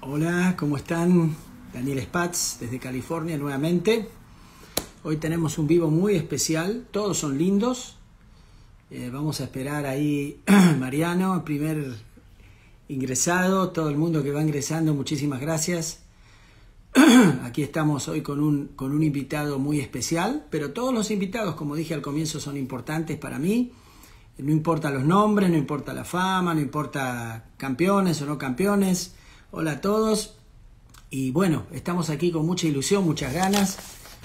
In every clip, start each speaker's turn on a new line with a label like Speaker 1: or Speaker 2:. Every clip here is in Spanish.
Speaker 1: Hola, ¿cómo están? Daniel Spatz desde California nuevamente. Hoy tenemos un vivo muy especial, todos son lindos. Vamos a esperar ahí Mariano, el primer ingresado, todo el mundo que va ingresando, muchísimas gracias. Aquí estamos hoy con un invitado muy especial, pero todos los invitados, como dije al comienzo, son importantes para mí. No importa los nombres, no importa la fama, no importa campeones o no campeones. Hola a todos. Y bueno, estamos aquí con mucha ilusión, muchas ganas.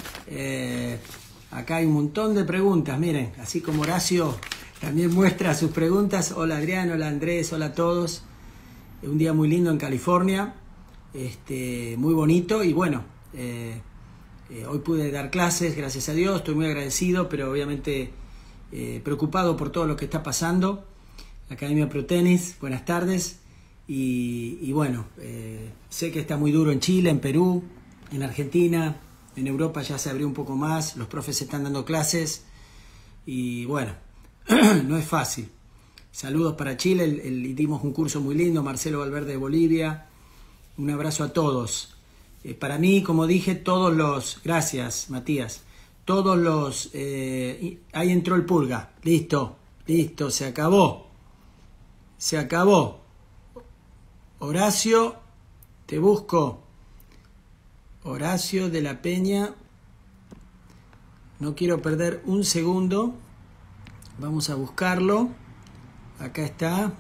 Speaker 1: Acá hay un montón de preguntas, miren, así como Horacio también muestra sus preguntas. Hola Adrián, hola Andrés, hola a todos. Un día muy lindo en California, muy bonito y bueno, hoy pude dar clases, gracias a Dios, estoy muy agradecido, pero obviamente preocupado por todo lo que está pasando. Academia Pro Tenis, buenas tardes. Y bueno, sé que está muy duro en Chile, en Perú, en Argentina, en Europa ya se abrió un poco más, los profes están dando clases y bueno, no es fácil. Saludos para Chile, dimos un curso muy lindo, Marcelo Valverde de Bolivia, un abrazo a todos. Para mí, como dije, gracias Matías, ahí entró el Pulga, listo, se acabó. Horacio, te busco. Horacio de la Peña. No quiero perder un segundo. Vamos a buscarlo. Acá está.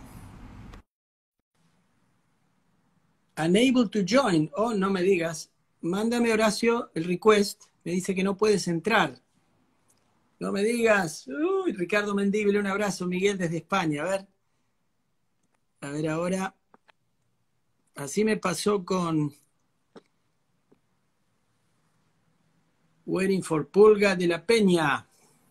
Speaker 1: Unable to join. Oh, no me digas. Mándame, Horacio, el request. Me dice que no puedes entrar. No me digas. Uy, Ricardo Mendíbil, un abrazo. Miguel desde España. A ver ahora. Así me pasó con Waiting for Pulga de la Peña.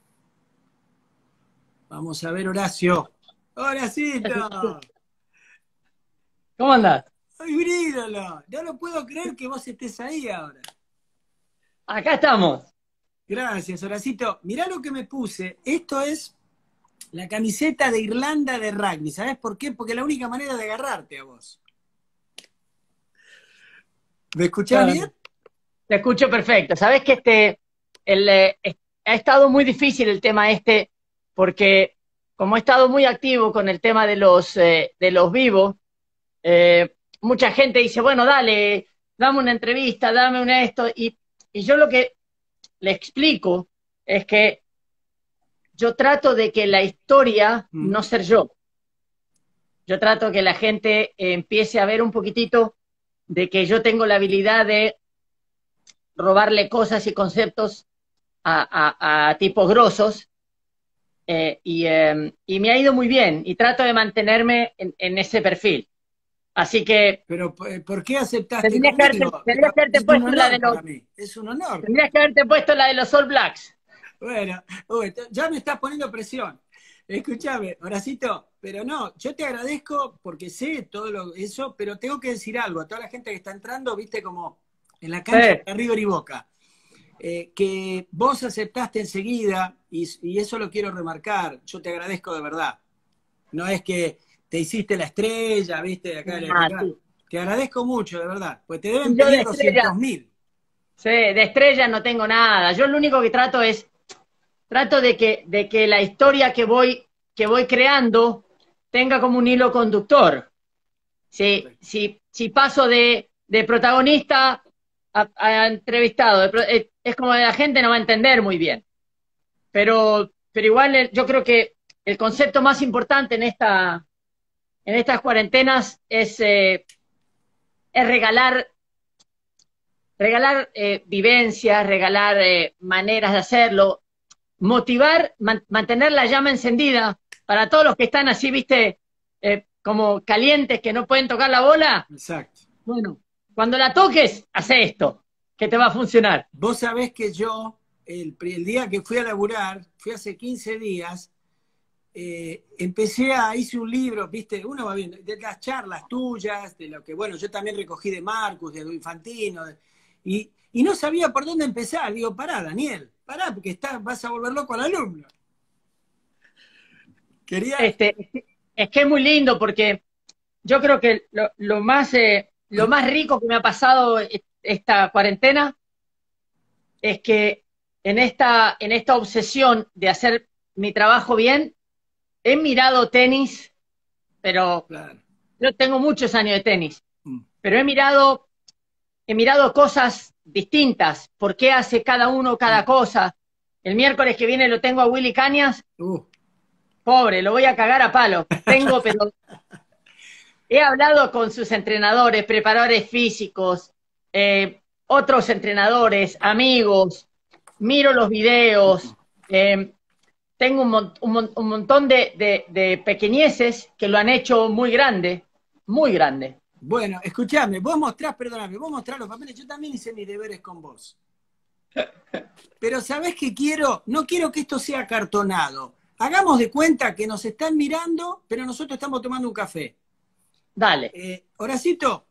Speaker 1: Vamos a ver, Horacio. ¡Horacito!
Speaker 2: ¿Cómo andás?
Speaker 1: ¡Ay, un ídolo! No lo puedo creer que vos estés ahí ahora.
Speaker 2: Acá estamos.
Speaker 1: Gracias, Horacito. Mirá lo que me puse. Esto es la camiseta de Irlanda de rugby. ¿Sabés por qué? Porque es la única manera de agarrarte a vos. ¿Me escuchás
Speaker 2: Claro,
Speaker 1: bien?
Speaker 2: te escucho perfecto. Sabés que ha estado muy difícil el tema porque como he estado muy activo con el tema de los vivos, mucha gente dice, bueno, dale, dame una entrevista, dame un esto, y yo lo que le explico es que yo trato de que la historia no ser yo. Yo trato que la gente empiece a ver un poquitito de que yo tengo la habilidad de robarle cosas y conceptos a tipos grosos, y me ha ido muy bien y trato de mantenerme en ese perfil. Así que
Speaker 1: Pero, ¿por qué aceptaste conmigo?
Speaker 2: tendrías que haberte
Speaker 1: Es un
Speaker 2: puesto la de
Speaker 1: honor
Speaker 2: los,
Speaker 1: para mí. Es un honor.
Speaker 2: tendrías que haberte puesto la de los All Blacks.
Speaker 1: Bueno, uy, ya me estás poniendo presión. Escúchame, Horacito, pero no, yo te agradezco porque sé eso, pero tengo que decir algo a toda la gente que está entrando, viste, como en la cancha
Speaker 2: Sí.
Speaker 1: de River y Boca, que vos aceptaste enseguida, y eso lo quiero remarcar, yo te agradezco de verdad. No es que te hiciste la estrella, viste,
Speaker 2: Ah,
Speaker 1: acá.
Speaker 2: sí.
Speaker 1: Te agradezco mucho, de verdad, pues te deben
Speaker 2: Y yo
Speaker 1: pedir 200.000.
Speaker 2: sí, de estrella no tengo nada. Yo lo único que trato de que la historia que voy creando tenga como un hilo conductor. Si paso de protagonista a entrevistado, es como la gente no va a entender muy bien. Pero igual yo creo que el concepto más importante en estas cuarentenas es regalar vivencias, regalar maneras de hacerlo, motivar, mantener la llama encendida para todos los que están así, viste, como calientes que no pueden tocar la bola.
Speaker 1: Exacto.
Speaker 2: Bueno, cuando la toques, hace esto, que te va a funcionar.
Speaker 1: Vos sabés que yo, el día que fui a laburar, fui hace 15 días, hice un libro, viste, uno va viendo, de las charlas tuyas, de lo que, bueno, yo también recogí de Marcus, de Edu Infantino, y no sabía por dónde empezar. Digo, pará, Daniel, pará, porque vas a volver loco al alumno. Quería,
Speaker 2: Este, es que es muy lindo porque yo creo que lo más lo más rico que me ha pasado esta cuarentena es que en esta obsesión de hacer mi trabajo bien, he mirado tenis, pero
Speaker 1: Claro.
Speaker 2: yo tengo muchos años de tenis,
Speaker 1: Mm.
Speaker 2: pero he mirado cosas distintas, por qué hace cada uno cada cosa. El miércoles que viene lo tengo a Willy Cañas,
Speaker 1: Uh.
Speaker 2: pobre, lo voy a cagar a palo. Pero he hablado con sus entrenadores, preparadores físicos, otros entrenadores, amigos, miro los videos, tengo un montón de pequeñeces que lo han hecho muy grande, muy grande.
Speaker 1: Bueno, escuchame, perdóname, vos mostrás los papeles, yo también hice mis deberes con vos. Pero ¿sabés qué quiero? No quiero que esto sea acartonado. Hagamos de cuenta que nos están mirando, pero nosotros estamos tomando un café.
Speaker 2: Dale.
Speaker 1: Horacito,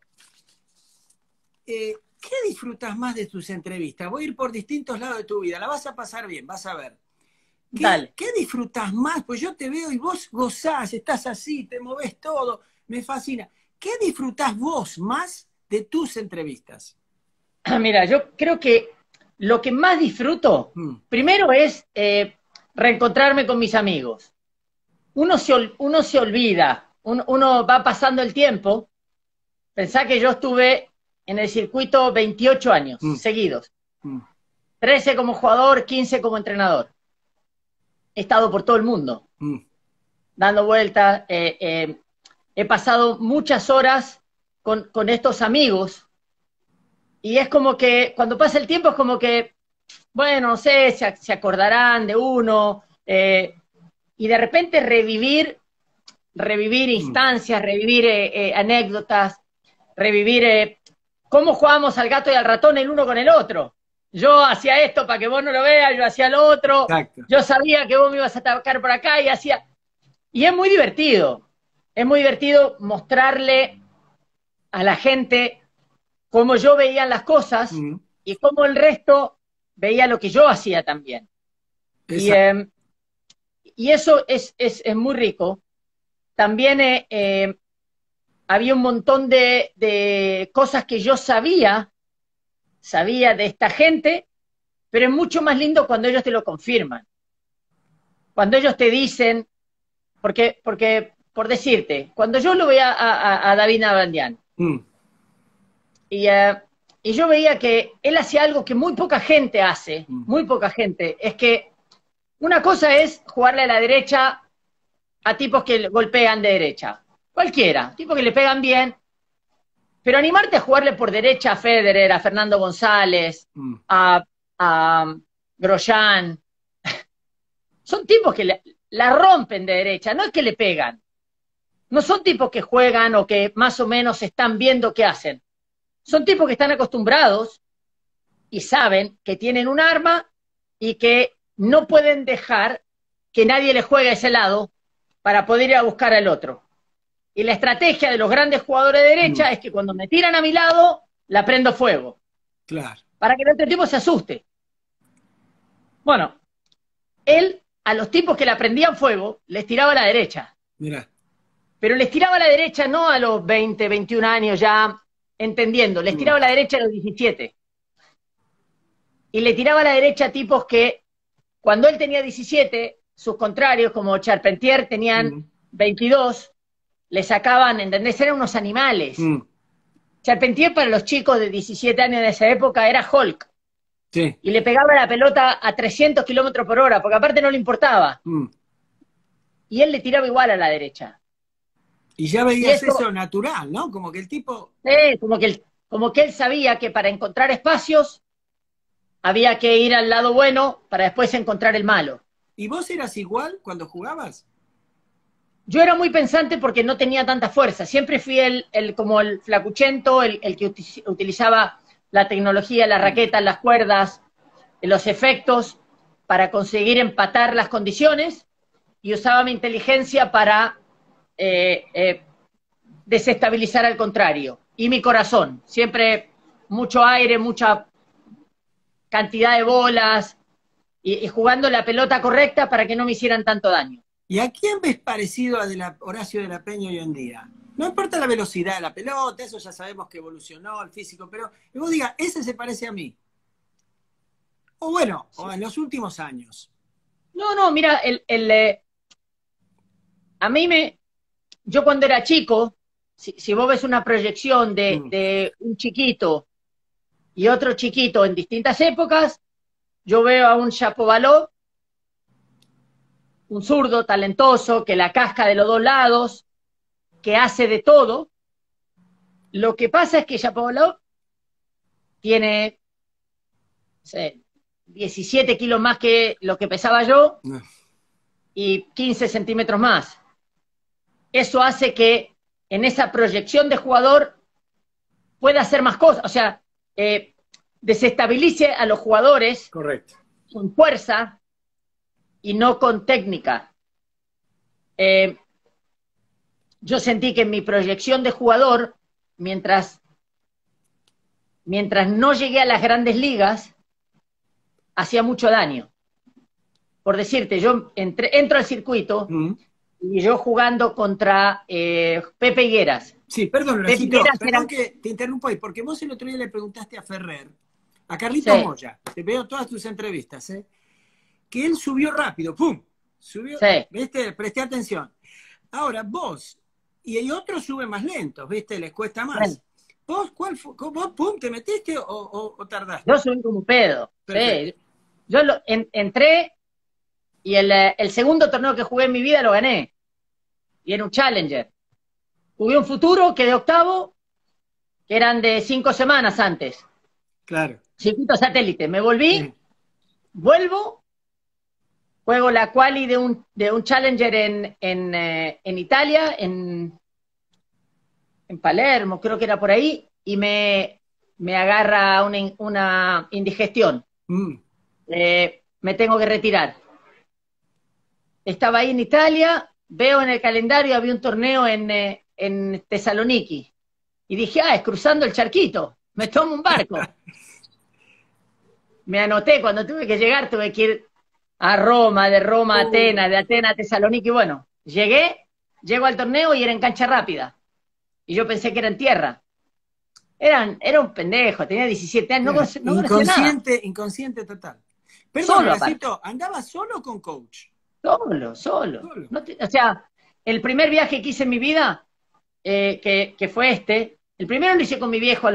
Speaker 1: ¿qué disfrutas más de tus entrevistas? Voy a ir por distintos lados de tu vida, la vas a pasar bien, vas a ver.
Speaker 2: Dale.
Speaker 1: ¿Qué disfrutas más? Pues yo te veo y vos gozás, estás así, te movés todo, me fascina. ¿Qué disfrutás vos más de tus entrevistas?
Speaker 2: Mira, yo creo que lo que más disfruto, primero es reencontrarme con mis amigos. Uno se olvida, uno va pasando el tiempo. Pensá que yo estuve en el circuito 28 años seguidos. 13 como jugador, 15 como entrenador. He estado por todo el mundo, dando vueltas. He pasado muchas horas con estos amigos. Y es como que, cuando pasa el tiempo, es como que, bueno, no sé, se acordarán de uno. Y de repente revivir instancias, revivir anécdotas, revivir cómo jugábamos al gato y al ratón el uno con el otro. Yo hacía esto para que vos no lo veas, yo hacía lo otro.
Speaker 1: Exacto.
Speaker 2: Yo sabía que vos me ibas a atacar por acá y hacía... Y es muy divertido mostrarle a la gente cómo yo veía las cosas y cómo el resto veía lo que yo hacía también. Y eso es muy rico. También había un montón de cosas que yo sabía de esta gente, pero es mucho más lindo cuando ellos te lo confirman. Cuando ellos te dicen, porque por decirte, cuando yo lo veía a David Nalbandian, y yo veía que él hacía algo que muy poca gente hace, muy poca gente, es que una cosa es jugarle a la derecha a tipos que golpean de derecha, cualquiera, tipos que le pegan bien, pero animarte a jugarle por derecha a Federer, a Fernando González, a Grosjean, son tipos que la rompen de derecha, no es que le pegan, no son tipos que juegan o que más o menos están viendo qué hacen, son tipos que están acostumbrados y saben que tienen un arma y que no pueden dejar que nadie le juegue a ese lado para poder ir a buscar al otro. Y la estrategia de los grandes jugadores de derecha es que cuando me tiran a mi lado, la prendo fuego.
Speaker 1: Claro.
Speaker 2: Para que el otro tipo se asuste. Bueno, él a los tipos que la prendían fuego, les tiraba a la derecha.
Speaker 1: Mirá.
Speaker 2: Pero les tiraba a la derecha no a los 20, 21 años ya entendiendo, les tiraba a la derecha a los 17. Y le tiraba a la derecha a tipos que cuando él tenía 17, sus contrarios como Charpentier tenían 22, le sacaban, ¿entendés? Eran unos animales. Charpentier para los chicos de 17 años de esa época era Hulk.
Speaker 1: Sí.
Speaker 2: Y le pegaba la pelota a 300 kilómetros por hora, porque aparte no le importaba. Y él le tiraba igual a la derecha.
Speaker 1: Y ya veías eso natural, ¿no? Como que el tipo...
Speaker 2: Sí, como que él sabía que para encontrar espacios había que ir al lado bueno para después encontrar el malo.
Speaker 1: ¿Y vos eras igual cuando jugabas?
Speaker 2: Yo era muy pensante porque no tenía tanta fuerza. Siempre fui como el flacuchento, el que utilizaba la tecnología, las raquetas, las cuerdas, los efectos para conseguir empatar las condiciones, y usaba mi inteligencia para desestabilizar al contrario. Y mi corazón, siempre mucho aire, mucha cantidad de bolas, y jugando la pelota correcta para que no me hicieran tanto daño.
Speaker 1: ¿Y a quién ves parecido a Horacio de la Peña hoy en día? No importa la velocidad de la pelota, eso ya sabemos que evolucionó el físico, pero que vos digas, ese se parece a mí. O bueno, o en los últimos años.
Speaker 2: No, no, mira, a mí yo cuando era chico, si vos ves una proyección
Speaker 1: Mm,
Speaker 2: de un chiquito y otro chiquito en distintas épocas, yo veo a un Shapovalov, un zurdo talentoso, que la casca de los dos lados, que hace de todo. Lo que pasa es que Shapovalov tiene, no sé, 17 kilos más que lo que pesaba yo
Speaker 1: no,
Speaker 2: y 15 centímetros más. Eso hace que en esa proyección de jugador pueda hacer más cosas, o sea, desestabilice a los jugadores
Speaker 1: correcto.
Speaker 2: con fuerza y no con técnica. Eh, yo sentí que en mi proyección de jugador, mientras, mientras no llegué a las grandes ligas, hacía mucho daño. Por decirte, yo entro al circuito
Speaker 1: Mm.
Speaker 2: y yo jugando contra Pepe Higueras.
Speaker 1: Sí, perdón,
Speaker 2: Pepe
Speaker 1: Horacito,
Speaker 2: Higueras era...
Speaker 1: perdón que te interrumpo ahí, porque vos el otro día le preguntaste a Ferrer, a Carlitos
Speaker 2: Sí,
Speaker 1: Moya, te veo todas tus entrevistas, que él subió rápido, ¡pum! Subió,
Speaker 2: sí,
Speaker 1: ¿viste? Presté atención. Ahora, vos, y hay otros suben más lentos, ¿viste? Les cuesta
Speaker 2: bueno,
Speaker 1: más. ¿Vos, vos, pum, te metiste o
Speaker 2: yo
Speaker 1: tardaste?
Speaker 2: soy como un pedo.
Speaker 1: Perfecto.
Speaker 2: Sí. Yo entré y el segundo torneo que jugué en mi vida lo gané. Y era un Challenger. Jugué un futuro, quedé octavo, que eran de 5 semanas antes.
Speaker 1: Claro.
Speaker 2: Circuito satélite. Me volví,
Speaker 1: Sí.
Speaker 2: vuelvo, juego la quali de un Challenger en Italia, en Palermo, creo que era por ahí, y me agarra una indigestión.
Speaker 1: Mm.
Speaker 2: Me tengo que retirar. Estaba ahí en Italia, veo en el calendario, había un torneo en Tesaloniki. Y dije, es cruzando el charquito, me tomo un barco. Me anoté, cuando tuve que llegar, tuve que ir a Roma, de Roma a Atenas, de Atenas a Tesaloniki. Bueno, llego al torneo y era en cancha rápida. Y yo pensé que era en tierra. Era un pendejo, tenía 17 años, no conocía nada.
Speaker 1: Inconsciente, inconsciente total. Perdón,
Speaker 2: Solo aparte.
Speaker 1: Horacito, ¿andabas solo o con coach?
Speaker 2: Solo, solo.
Speaker 1: Solo.
Speaker 2: O sea, el primer viaje que hice en mi vida, que fue el primero lo hice con mi viejo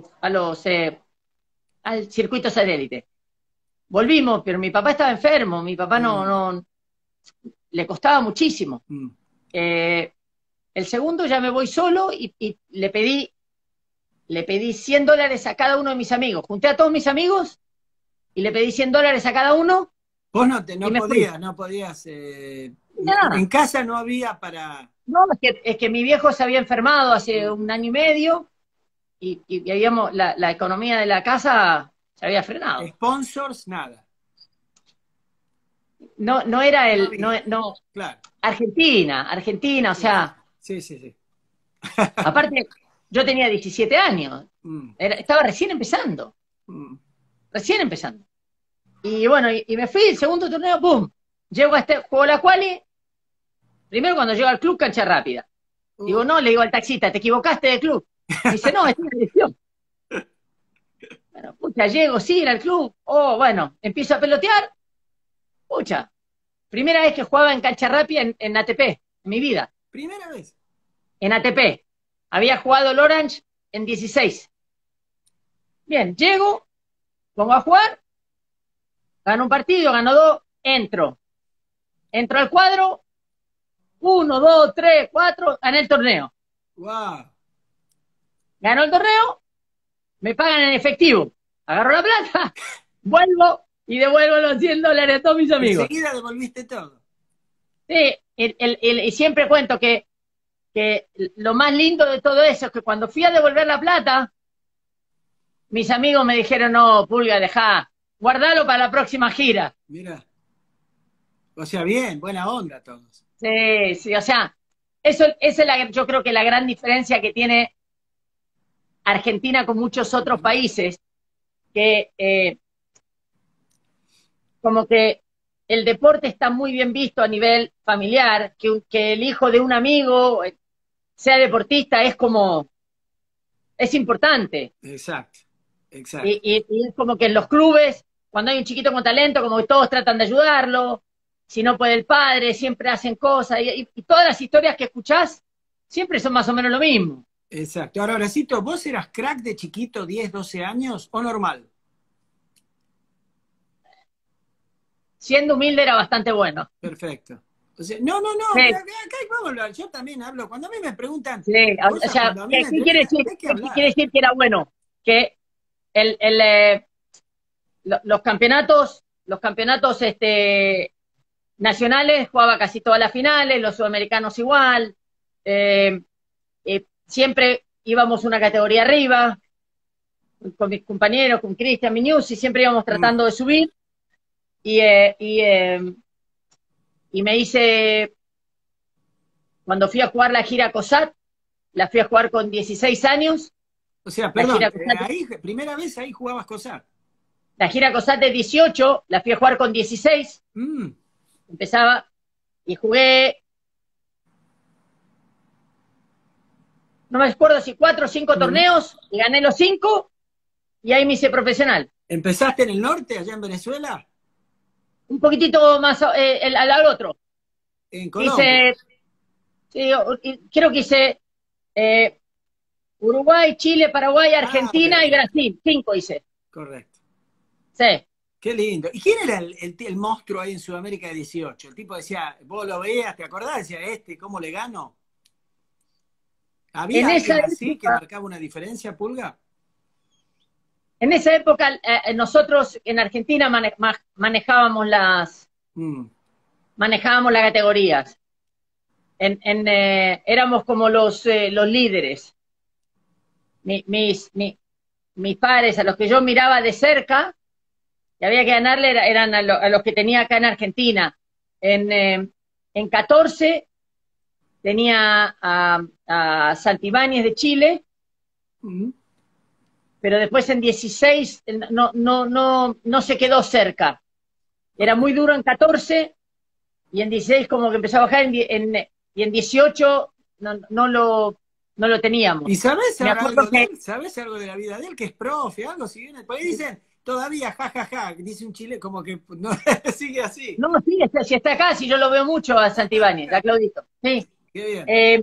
Speaker 2: al circuito satélite. Volvimos, pero mi papá estaba enfermo, mi papá no le costaba muchísimo.
Speaker 1: Mm.
Speaker 2: El segundo ya me voy solo y le pedí $100 a cada uno de mis amigos. Junté a todos mis amigos y le pedí $100 a cada uno
Speaker 1: Vos
Speaker 2: y
Speaker 1: no
Speaker 2: me fui.
Speaker 1: podías, no podías. En
Speaker 2: Nada.
Speaker 1: casa no había para.
Speaker 2: No, es que mi viejo se había enfermado hace un año y medio y habíamos, la economía de la casa se había frenado.
Speaker 1: Sponsors, nada.
Speaker 2: No, no era
Speaker 1: No
Speaker 2: no,
Speaker 1: había.
Speaker 2: no,
Speaker 1: Claro.
Speaker 2: Argentina, o
Speaker 1: Sí,
Speaker 2: sea,
Speaker 1: sí, sí. Sí.
Speaker 2: aparte, yo tenía 17 años,
Speaker 1: Mm,
Speaker 2: estaba recién empezando,
Speaker 1: mm.
Speaker 2: recién empezando. Y bueno, y me fui, el segundo torneo, ¡pum! Llego a juego la quali, primero cuando llego al club, cancha rápida. Digo, no, le digo al taxista, te equivocaste de club. Me dice, no, es una elección. Bueno, pucha, llego, sí, era el club. Oh, bueno, empiezo a pelotear. Pucha, primera vez que jugaba en cancha rápida en ATP, en mi vida.
Speaker 1: Primera vez.
Speaker 2: En ATP. Había jugado el Orange en 16. Bien, llego, pongo a jugar, gano un partido, gano dos, entro. Entro al cuadro, 1, 2, 3, 4, gané el torneo.
Speaker 1: Wow.
Speaker 2: Gano el torneo, me pagan en efectivo. Agarro la plata, vuelvo y devuelvo los $100 a todos mis amigos.
Speaker 1: Enseguida devolviste todo.
Speaker 2: Sí, y siempre cuento que lo más lindo de todo eso es que cuando fui a devolver la plata, mis amigos me dijeron, no, Pulga, dejá, guardalo para la próxima gira.
Speaker 1: Mira. O sea, bien, buena onda todos.
Speaker 2: Sí, sí, o sea, esa es yo creo que la gran diferencia que tiene Argentina con muchos otros países, que como que el deporte está muy bien visto a nivel familiar, que el hijo de un amigo sea deportista es importante.
Speaker 1: Exacto, exacto.
Speaker 2: Y es como que en los clubes, cuando hay un chiquito con talento, como que todos tratan de ayudarlo, si no puede el padre, siempre hacen cosas, y todas las historias que escuchás siempre son más o menos lo mismo.
Speaker 1: Exacto. Ahora, Horacito, ¿vos eras crack de chiquito, 10, 12 años o normal?
Speaker 2: Siendo humilde era bastante bueno.
Speaker 1: Perfecto. O sea, no, no, no,
Speaker 2: Sí,
Speaker 1: acá vamos a hablar. Yo también hablo. Cuando a mí me preguntan
Speaker 2: sí, o
Speaker 1: cosas,
Speaker 2: sea,
Speaker 1: cuando a mí
Speaker 2: ¿qué
Speaker 1: me
Speaker 2: quiere
Speaker 1: entrevistan,
Speaker 2: decir?
Speaker 1: hay que
Speaker 2: ¿Qué quiere
Speaker 1: hablar.
Speaker 2: decir que era bueno? Que el, el, eh, los campeonatos nacionales jugaba casi todas las finales, los sudamericanos igual, eh, siempre íbamos una categoría arriba, con mis compañeros, con Cristian Miñuzzi, siempre íbamos
Speaker 1: Mm.
Speaker 2: tratando de subir, y, eh, y, eh, y me hice, cuando fui a jugar la gira COSAT, la fui a jugar con 16 años,
Speaker 1: O sea,
Speaker 2: la
Speaker 1: perdón,
Speaker 2: gira COSAT,
Speaker 1: ahí, primera vez ahí jugabas cosas.
Speaker 2: la gira COSAT de 18, la fui a jugar con 16,
Speaker 1: Mm.
Speaker 2: empezaba y jugué, no me acuerdo si 4 o 5 torneos, y gané los 5, y ahí me hice profesional.
Speaker 1: ¿Empezaste en el norte, allá en Venezuela?
Speaker 2: Un poquitito más al otro.
Speaker 1: En Colombia.
Speaker 2: Hice, sí, creo que hice eh, Uruguay, Chile, Paraguay,
Speaker 1: Ah,
Speaker 2: Argentina y
Speaker 1: perfecto.
Speaker 2: Brasil. 5 hice.
Speaker 1: Correcto.
Speaker 2: Sí.
Speaker 1: Qué lindo. ¿Y quién era el monstruo ahí en Sudamérica de 18? El tipo decía, vos lo veías, ¿te acordás? Decía, ¿cómo le gano?
Speaker 2: En
Speaker 1: ¿Había
Speaker 2: esa
Speaker 1: alguien así que
Speaker 2: época,
Speaker 1: marcaba una diferencia, Pulga?
Speaker 2: en esa época nosotros en Argentina
Speaker 1: Mm.
Speaker 2: manejábamos las categorías. Éramos como los líderes. Mis pares, a los que yo miraba de cerca, y había que ganarle, eran a los que tenía acá en Argentina. En 14 tenía a Santibáñez de Chile,
Speaker 1: Mm.
Speaker 2: pero después en 16 no se quedó cerca. Era
Speaker 1: Ok.
Speaker 2: muy duro en 14 y en 16 como que empezó a bajar y en 18 no lo
Speaker 1: ¿Y
Speaker 2: teníamos.
Speaker 1: sabes
Speaker 2: Me
Speaker 1: ahora
Speaker 2: acuerdo
Speaker 1: algo de
Speaker 2: que
Speaker 1: él? ¿Sabes algo de la vida de él? Que es profe, algo, si viene. Por ahí dicen, todavía, jajaja, dice un chile, como que no sigue así.
Speaker 2: no, sí, si está acá, si yo lo veo mucho a Santibáñez, a Claudito. Sí.
Speaker 1: Qué bien.
Speaker 2: Eh,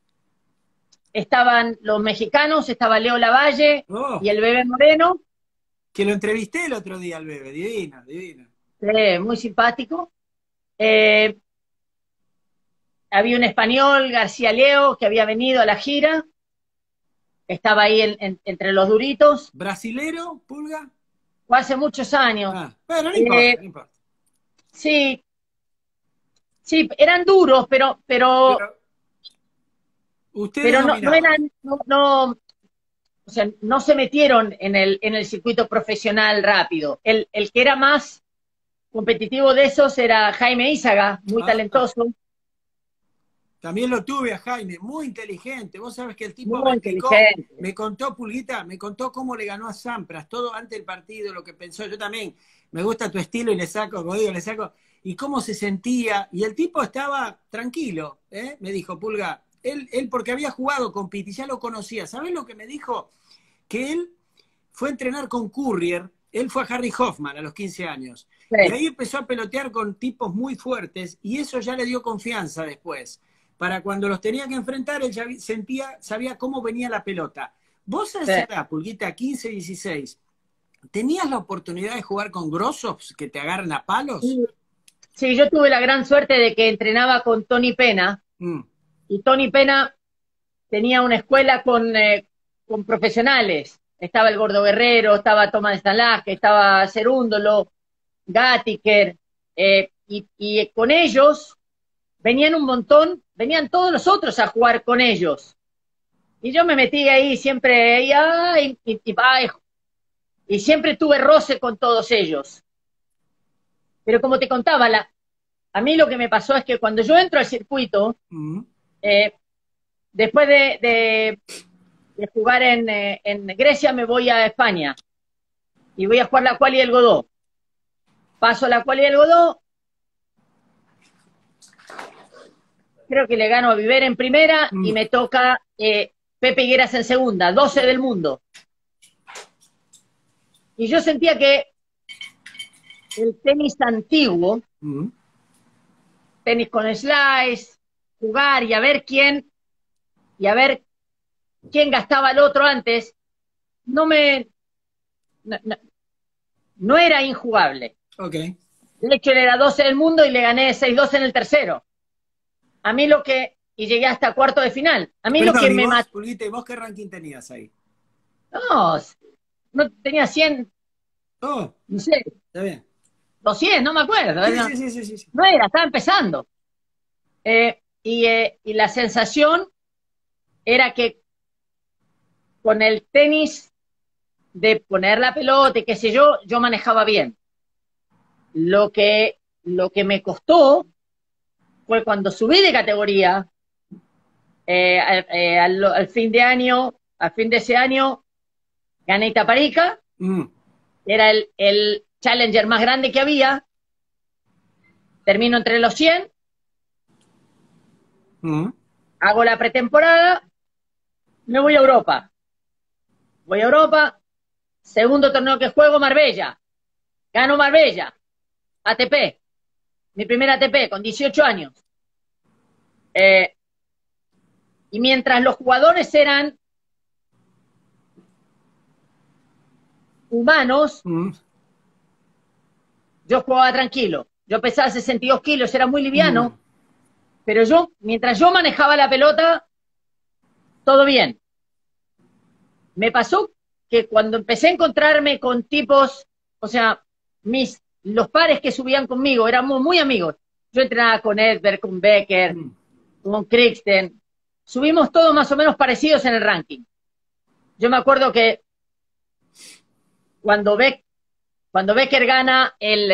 Speaker 2: Estaban los mexicanos, estaba Leo Lavalle y
Speaker 1: Oh,
Speaker 2: el Bebé Moreno,
Speaker 1: que lo entrevisté el otro día al bebé, divino, divino.
Speaker 2: muy simpático. Eh, Había un español, García Leo, que había venido a la gira, estaba ahí entre los duritos,
Speaker 1: ¿Brasilero, Pulga?
Speaker 2: fue hace muchos años.
Speaker 1: Ah, bueno, no
Speaker 2: Eh,
Speaker 1: importa, no importa.
Speaker 2: sí, sí, eran duros,
Speaker 1: Pero ustedes
Speaker 2: pero no
Speaker 1: dominaban.
Speaker 2: eran, o sea, no se metieron en el circuito profesional rápido. El que era más competitivo de esos era Jaime Ízaga, muy
Speaker 1: Ah,
Speaker 2: talentoso,
Speaker 1: también lo tuve a Jaime, muy inteligente. Vos sabés que el tipo me
Speaker 2: muy
Speaker 1: explicó,
Speaker 2: inteligente.
Speaker 1: me contó, Pulguita, me contó cómo le ganó a Sampras, todo antes del partido, lo que pensó. Yo también, me gusta tu estilo y le saco, como digo, le saco. Y cómo se sentía. Y el tipo estaba tranquilo, ¿eh? Me dijo, Pulga, él porque había jugado con Pitti, ya lo conocía. ¿Sabés lo que me dijo? Que él fue a entrenar con Courier, él fue a Harry Hoffman a los 15 años. Y
Speaker 2: Sí.
Speaker 1: ahí empezó a pelotear con tipos muy fuertes y eso ya le dio confianza después. Para cuando los tenía que enfrentar, él ya sabía cómo venía la pelota. Vos a
Speaker 2: Sí.
Speaker 1: esa edad, Pulguita, 15, 16, ¿tenías la oportunidad de jugar con grosos que te agarren a palos?
Speaker 2: Y, sí, yo tuve la gran suerte de que entrenaba con Tony Pena,
Speaker 1: Mm.
Speaker 2: y Tony Pena tenía una escuela con profesionales. Estaba el Gordo Guerrero, estaba Tomás Stanlaje, estaba Cerúndolo, Gattiker, y con ellos venían un montón, venían todos los otros a jugar con ellos. Y yo me metí ahí siempre, y siempre tuve roce con todos ellos. Pero como te contaba, a mí lo que me pasó es que cuando yo entro al circuito,
Speaker 1: Mm.
Speaker 2: eh, después de jugar en Grecia, me voy a España y voy a jugar la quali del Godó. Paso la quali del Godó creo que le gano a Viver en primera y me toca Pepe Higueras en segunda, 12 del mundo. Y yo sentía que el tenis antiguo, tenis con slice, jugar y a ver quién gastaba al otro antes, no era injugable.
Speaker 1: Okay.
Speaker 2: De hecho, él era 12 del mundo y le gané 6-2 en el tercero. A mí y llegué hasta cuarto de final. A mí lo que me mató...
Speaker 1: Pulguita, ¿y vos qué ranking tenías ahí?
Speaker 2: No tenía 100,
Speaker 1: no
Speaker 2: sé.
Speaker 1: Está bien.
Speaker 2: 200, no me acuerdo.
Speaker 1: Sí.
Speaker 2: No era, estaba empezando. Y la sensación era que con el tenis de poner la pelota y qué sé yo manejaba bien. Lo que me costó fue cuando subí de categoría, al fin de ese año, gané Itaparica, era el challenger más grande que había, termino entre los 100, hago la pretemporada, me voy a Europa. Segundo torneo que juego, Marbella. Gano Marbella, ATP, mi primer ATP con 18 años. Y mientras los jugadores eran humanos, yo jugaba tranquilo. Yo pesaba 62 kilos, era muy liviano, pero mientras yo manejaba la pelota, todo bien. Me pasó que cuando empecé a encontrarme con tipos, o sea, los pares que subían conmigo, éramos muy amigos. Yo entrenaba con Edberg, con Becker, con Krixten. Subimos todos más o menos parecidos en el ranking. Yo me acuerdo que cuando Becker gana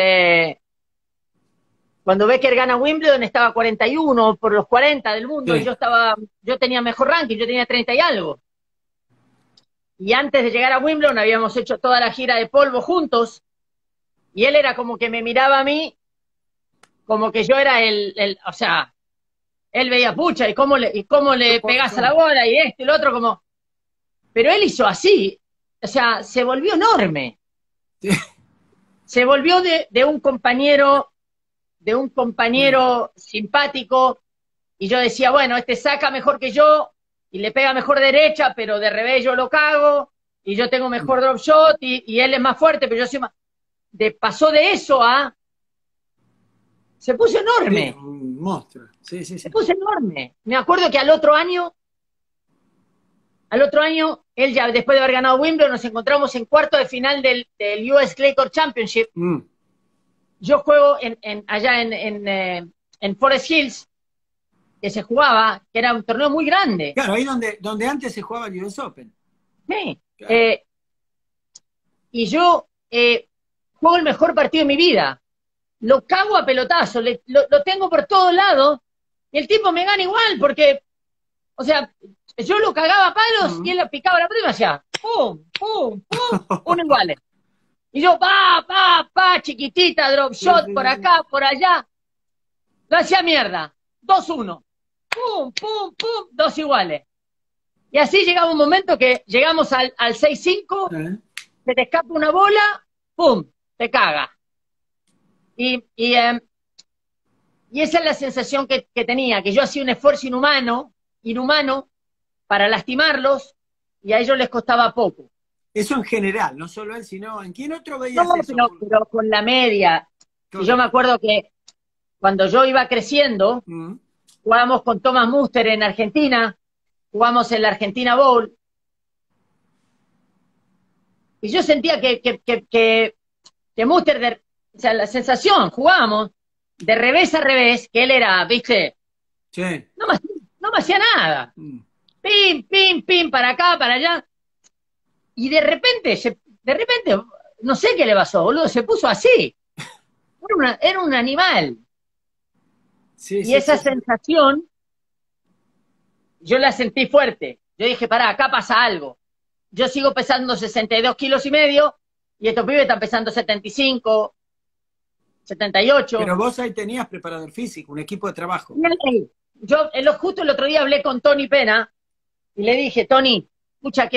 Speaker 2: Wimbledon, estaba 41 por los 40 del mundo, sí. Y yo tenía mejor ranking, yo tenía 30 y algo. Y antes de llegar a Wimbledon habíamos hecho toda la gira de polvo juntos, y él era como que me miraba a mí, como que yo era o sea, él veía, pucha, y cómo le pegás a la bola, y y lo otro, como... Pero él hizo así, o sea, se volvió enorme. Sí. Se volvió de un compañero simpático, y yo decía, bueno, este saca mejor que yo, y le pega mejor derecha, pero de revés yo lo cago, y yo tengo mejor drop shot, y él es más fuerte, pero yo soy más... pasó de eso a... Se puso enorme.
Speaker 1: Sí, un monstruo. Sí.
Speaker 2: Se puso enorme. Me acuerdo que al otro año, él ya después de haber ganado Wimbledon, nos encontramos en cuarto de final del US Clay Court Championship. Yo juego allá en Forest Hills, que se jugaba, que era un torneo muy grande.
Speaker 1: Claro, ahí donde antes se jugaba el US Open.
Speaker 2: Sí. Claro. Y yo juego el mejor partido de mi vida. Lo cago a pelotazo, lo tengo por todos lados, y el tipo me gana igual, porque, o sea, yo lo cagaba a palos y él le picaba la prima allá. ¡Pum! Uno iguales. Y yo, chiquitita, drop shot, por acá, por allá. Lo hacía mierda. 2-1. ¡Pum! 2 iguales. Y así llegaba un momento que llegamos al 6-5, se te escapa una bola, ¡pum! Te caga. Y esa es la sensación que tenía, que yo hacía un esfuerzo inhumano para lastimarlos, y a ellos les costaba poco.
Speaker 1: Eso en general, no solo él, sino ¿en quién otro veías eso?
Speaker 2: Pero con la media. Y yo me acuerdo que cuando yo iba creciendo, jugábamos con Thomas Muster en Argentina, jugamos en la Argentina Bowl, y yo sentía que Muster, o sea, la sensación, jugábamos de revés a revés, que él era, ¿viste?
Speaker 1: Sí.
Speaker 2: No me hacía nada. Pim, para acá, para allá. Y de repente, no sé qué le pasó, boludo, se puso así. Era un animal. Sí, y esa sensación, yo la sentí fuerte. Yo dije, pará, acá pasa algo. Yo sigo pesando 62 kilos y medio, y estos pibes están pesando 75, 78.
Speaker 1: Pero vos ahí tenías preparador físico, un equipo de trabajo.
Speaker 2: yo justo el otro día hablé con Tony Pena y le dije, Tony, escucha,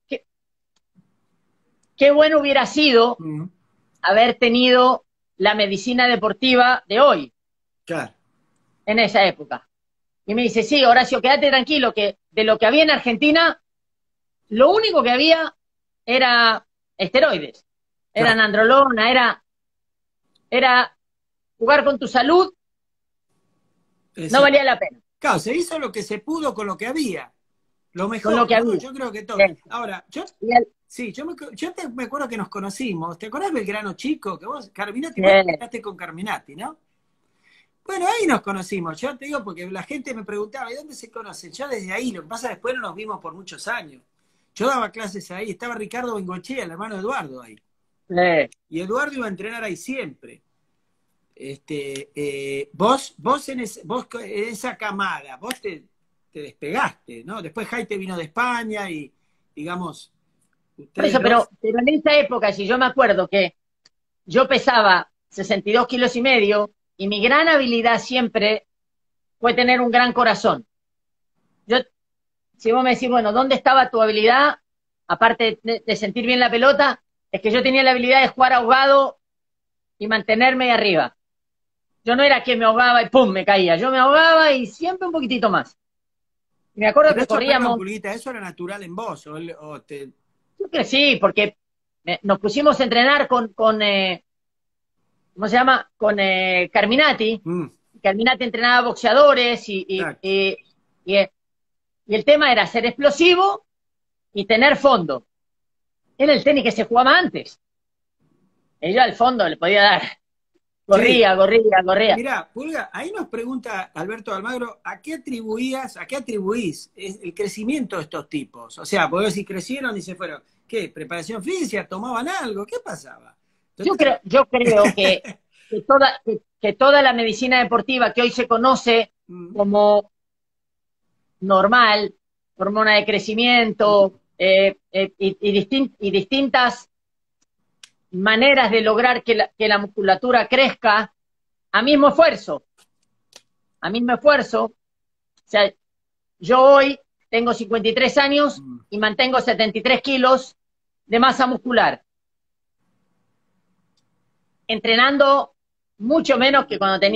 Speaker 2: qué bueno hubiera sido haber tenido la medicina deportiva de hoy,
Speaker 1: Claro.
Speaker 2: en esa época. Y me dice, sí, Horacio, quédate tranquilo, que de lo que había en Argentina, lo único que había era esteroides, eran
Speaker 1: Claro.
Speaker 2: androlona, era jugar con tu salud, no
Speaker 1: Exacto.
Speaker 2: valía la pena,
Speaker 1: Claro, se hizo lo que se pudo con lo que había. Lo
Speaker 2: con lo
Speaker 1: mejor,
Speaker 2: que
Speaker 1: ¿no?
Speaker 2: había.
Speaker 1: Yo creo que todo.
Speaker 2: Eso.
Speaker 1: Ahora,
Speaker 2: Y el-
Speaker 1: sí, me acuerdo que nos conocimos. ¿Te acordás Belgrano Chico? Que vos, Carminati, vos
Speaker 2: eh,
Speaker 1: estás con Carminati, ¿no? Bueno, ahí nos conocimos. Yo te digo porque la gente me preguntaba, ¿y dónde se conocen? Yo desde ahí, lo que pasa después no nos vimos por muchos años. Yo daba clases ahí, estaba Ricardo Bengochea, el hermano de Eduardo ahí.
Speaker 2: eh,
Speaker 1: Y Eduardo iba a entrenar ahí siempre. Vos en esa camada, te despegaste, ¿no? Después Jaite vino de España y, digamos,
Speaker 2: por
Speaker 1: ustedes
Speaker 2: eso,
Speaker 1: dos.
Speaker 2: pero en esa época, si yo me acuerdo que yo pesaba 62 kilos y medio, y mi gran habilidad siempre fue tener un gran corazón. Yo, si vos me decís, bueno, ¿dónde estaba tu habilidad? Aparte de sentir bien la pelota, es que yo tenía la habilidad de jugar ahogado y mantenerme ahí arriba. Yo no era que me ahogaba y ¡pum! Me caía. Yo me ahogaba y siempre un poquitito más. Y me acuerdo
Speaker 1: Pero
Speaker 2: que
Speaker 1: eso, perdón,
Speaker 2: corríamos,
Speaker 1: Pulguita, ¿eso era natural en vos?
Speaker 2: yo creo que sí, porque nos pusimos a entrenar ¿cómo se llama? Con Carminati.
Speaker 1: Mm,
Speaker 2: Carminati entrenaba boxeadores
Speaker 1: exacto.
Speaker 2: y el tema era ser explosivo y tener fondo. Era el tenis que se jugaba antes. Y yo al fondo le podía dar.
Speaker 1: Sí,
Speaker 2: Corría.
Speaker 1: mirá, Pulga, ahí nos pregunta Alberto Almagro, a qué atribuís el crecimiento de estos tipos? O sea, podés decir, crecieron y se fueron. ¿Qué? ¿Preparación física? ¿Tomaban algo? ¿Qué pasaba? Entonces,
Speaker 2: Yo creo que toda la medicina deportiva que hoy se conoce
Speaker 1: mm,
Speaker 2: como normal, hormona de crecimiento y distintas maneras de lograr que la musculatura crezca a mismo esfuerzo, a mismo esfuerzo. O sea, yo hoy tengo 53 años
Speaker 1: mm,
Speaker 2: y mantengo 73 kilos de masa muscular, entrenando mucho menos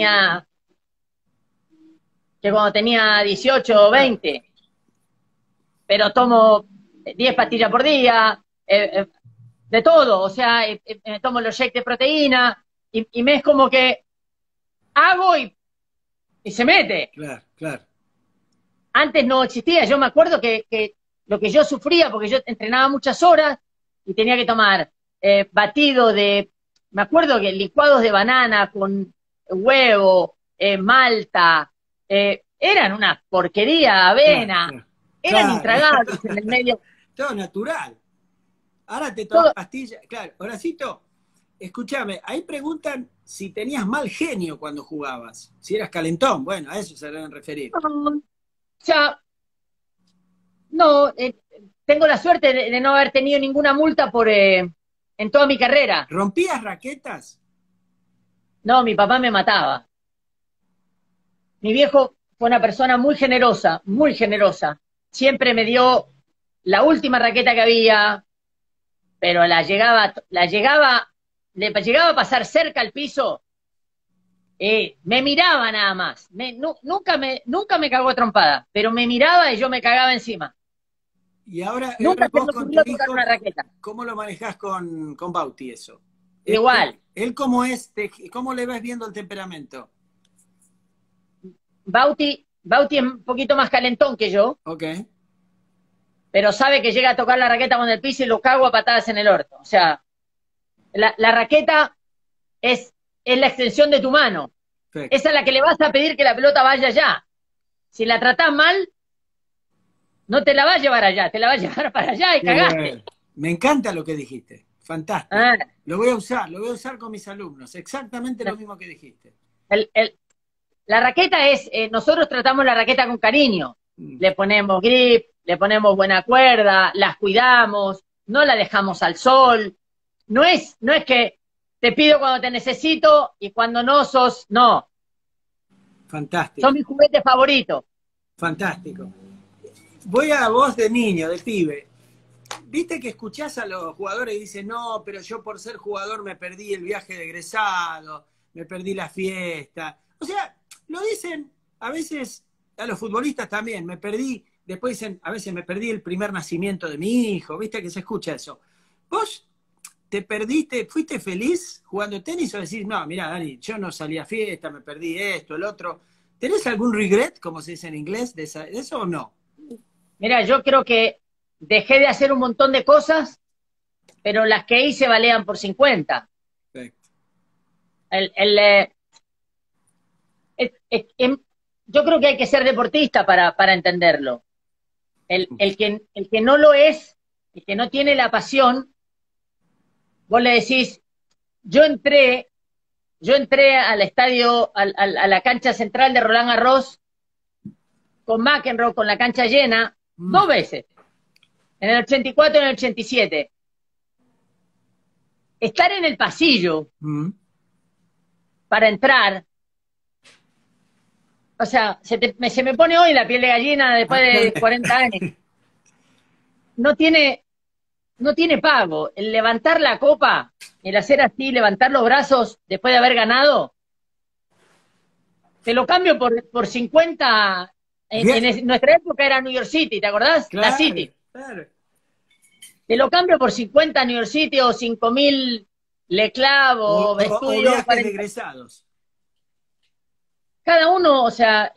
Speaker 2: que cuando tenía 18 o
Speaker 1: claro,
Speaker 2: 20, pero tomo 10 pastillas por día, de todo, o sea, tomo los shakes de proteína y me es como que hago y se mete.
Speaker 1: claro, claro.
Speaker 2: Antes no existía, yo me acuerdo que lo que yo sufría, porque yo entrenaba muchas horas y tenía que tomar batido me acuerdo que licuados de banana con huevo, malta, eran una porquería,
Speaker 1: Claro,
Speaker 2: avena,
Speaker 1: claro.
Speaker 2: eran
Speaker 1: Claro.
Speaker 2: intragables en el medio,
Speaker 1: Todo natural. Ahora te tomas
Speaker 2: todo,
Speaker 1: pastillas. Claro, Horacito, escúchame, ahí preguntan si tenías mal genio cuando jugabas, si eras calentón. Bueno, a eso se deben referir.
Speaker 2: o sea, no, tengo la suerte de no haber tenido ninguna multa en toda mi carrera.
Speaker 1: ¿Rompías raquetas?
Speaker 2: No, mi papá me mataba. Mi viejo fue una persona muy generosa. Siempre me dio la última raqueta que había, pero le llegaba a pasar cerca al piso, me miraba nada más. Nunca me cagó a trompada, pero me miraba y yo me cagaba encima.
Speaker 1: Y ahora
Speaker 2: Nunca se
Speaker 1: vos
Speaker 2: me
Speaker 1: con tu
Speaker 2: ocurrió tocar
Speaker 1: hijo,
Speaker 2: una raqueta.
Speaker 1: ¿cómo lo manejás con Bauti eso?
Speaker 2: Igual,
Speaker 1: Él cómo es, cómo le ves viendo el temperamento?
Speaker 2: Bauti es un poquito más calentón que yo,
Speaker 1: Ok,
Speaker 2: pero sabe que llega a tocar la raqueta con el piso y lo cago a patadas en el orto. O sea, la raqueta es la extensión de tu mano.
Speaker 1: perfecto.
Speaker 2: Esa es la que le vas a pedir que la pelota vaya allá. Si la tratás mal, no te la va a llevar allá, te la va a llevar para allá y
Speaker 1: Qué bueno.
Speaker 2: cagaste.
Speaker 1: Me encanta lo que dijiste. Fantástico.
Speaker 2: Ah,
Speaker 1: Lo voy a usar con mis alumnos. Exactamente lo mismo que dijiste.
Speaker 2: el, el, la raqueta nosotros tratamos la raqueta con cariño.
Speaker 1: Mm.
Speaker 2: Le ponemos grip, le ponemos buena cuerda, las cuidamos, no la dejamos al sol. No es que te pido cuando te necesito y cuando no sos, no.
Speaker 1: Fantástico,
Speaker 2: Son mis juguetes favoritos.
Speaker 1: fantástico. Voy a vos de niño, de pibe. Viste que escuchás a los jugadores y dicen, no, pero yo por ser jugador me perdí el viaje de egresado, me perdí la fiesta. O sea, lo dicen a veces a los futbolistas también, me perdí, después dicen, a veces me perdí el primer nacimiento de mi hijo, viste que se escucha eso. ¿Vos te perdiste, fuiste feliz jugando tenis o decís, no, mirá, Dani, yo no salí a fiesta, me perdí esto, el otro? ¿Tenés algún regret, como se dice en inglés, de eso o no?
Speaker 2: Mira, yo creo que dejé de hacer un montón de cosas, pero las que hice valían por 50.
Speaker 1: Perfecto.
Speaker 2: El, el, eh, yo creo que hay que ser deportista para entenderlo. El que no lo es, el que no tiene la pasión, vos le decís, yo entré, yo entré al estadio, a la cancha central de Roland Garros con McEnroe, con la cancha llena,
Speaker 1: Mm,
Speaker 2: 2 veces, en el 84 y en el 87. Estar en el pasillo
Speaker 1: mm.
Speaker 2: para entrar, o sea, se me pone hoy la piel de gallina después de 40 años. No tiene, no tiene pago. El levantar la copa, el hacer así, levantar los brazos después de haber ganado, te lo cambio por 50.
Speaker 1: Bien,
Speaker 2: Nuestra época era New York City, ¿te acordás? La
Speaker 1: claro,
Speaker 2: City.
Speaker 1: claro.
Speaker 2: Te lo cambio por 50 New York City o 5.000 Le Club o
Speaker 1: O
Speaker 2: Estudio
Speaker 1: viajes de
Speaker 2: 40.
Speaker 1: egresados.
Speaker 2: Cada uno, o sea,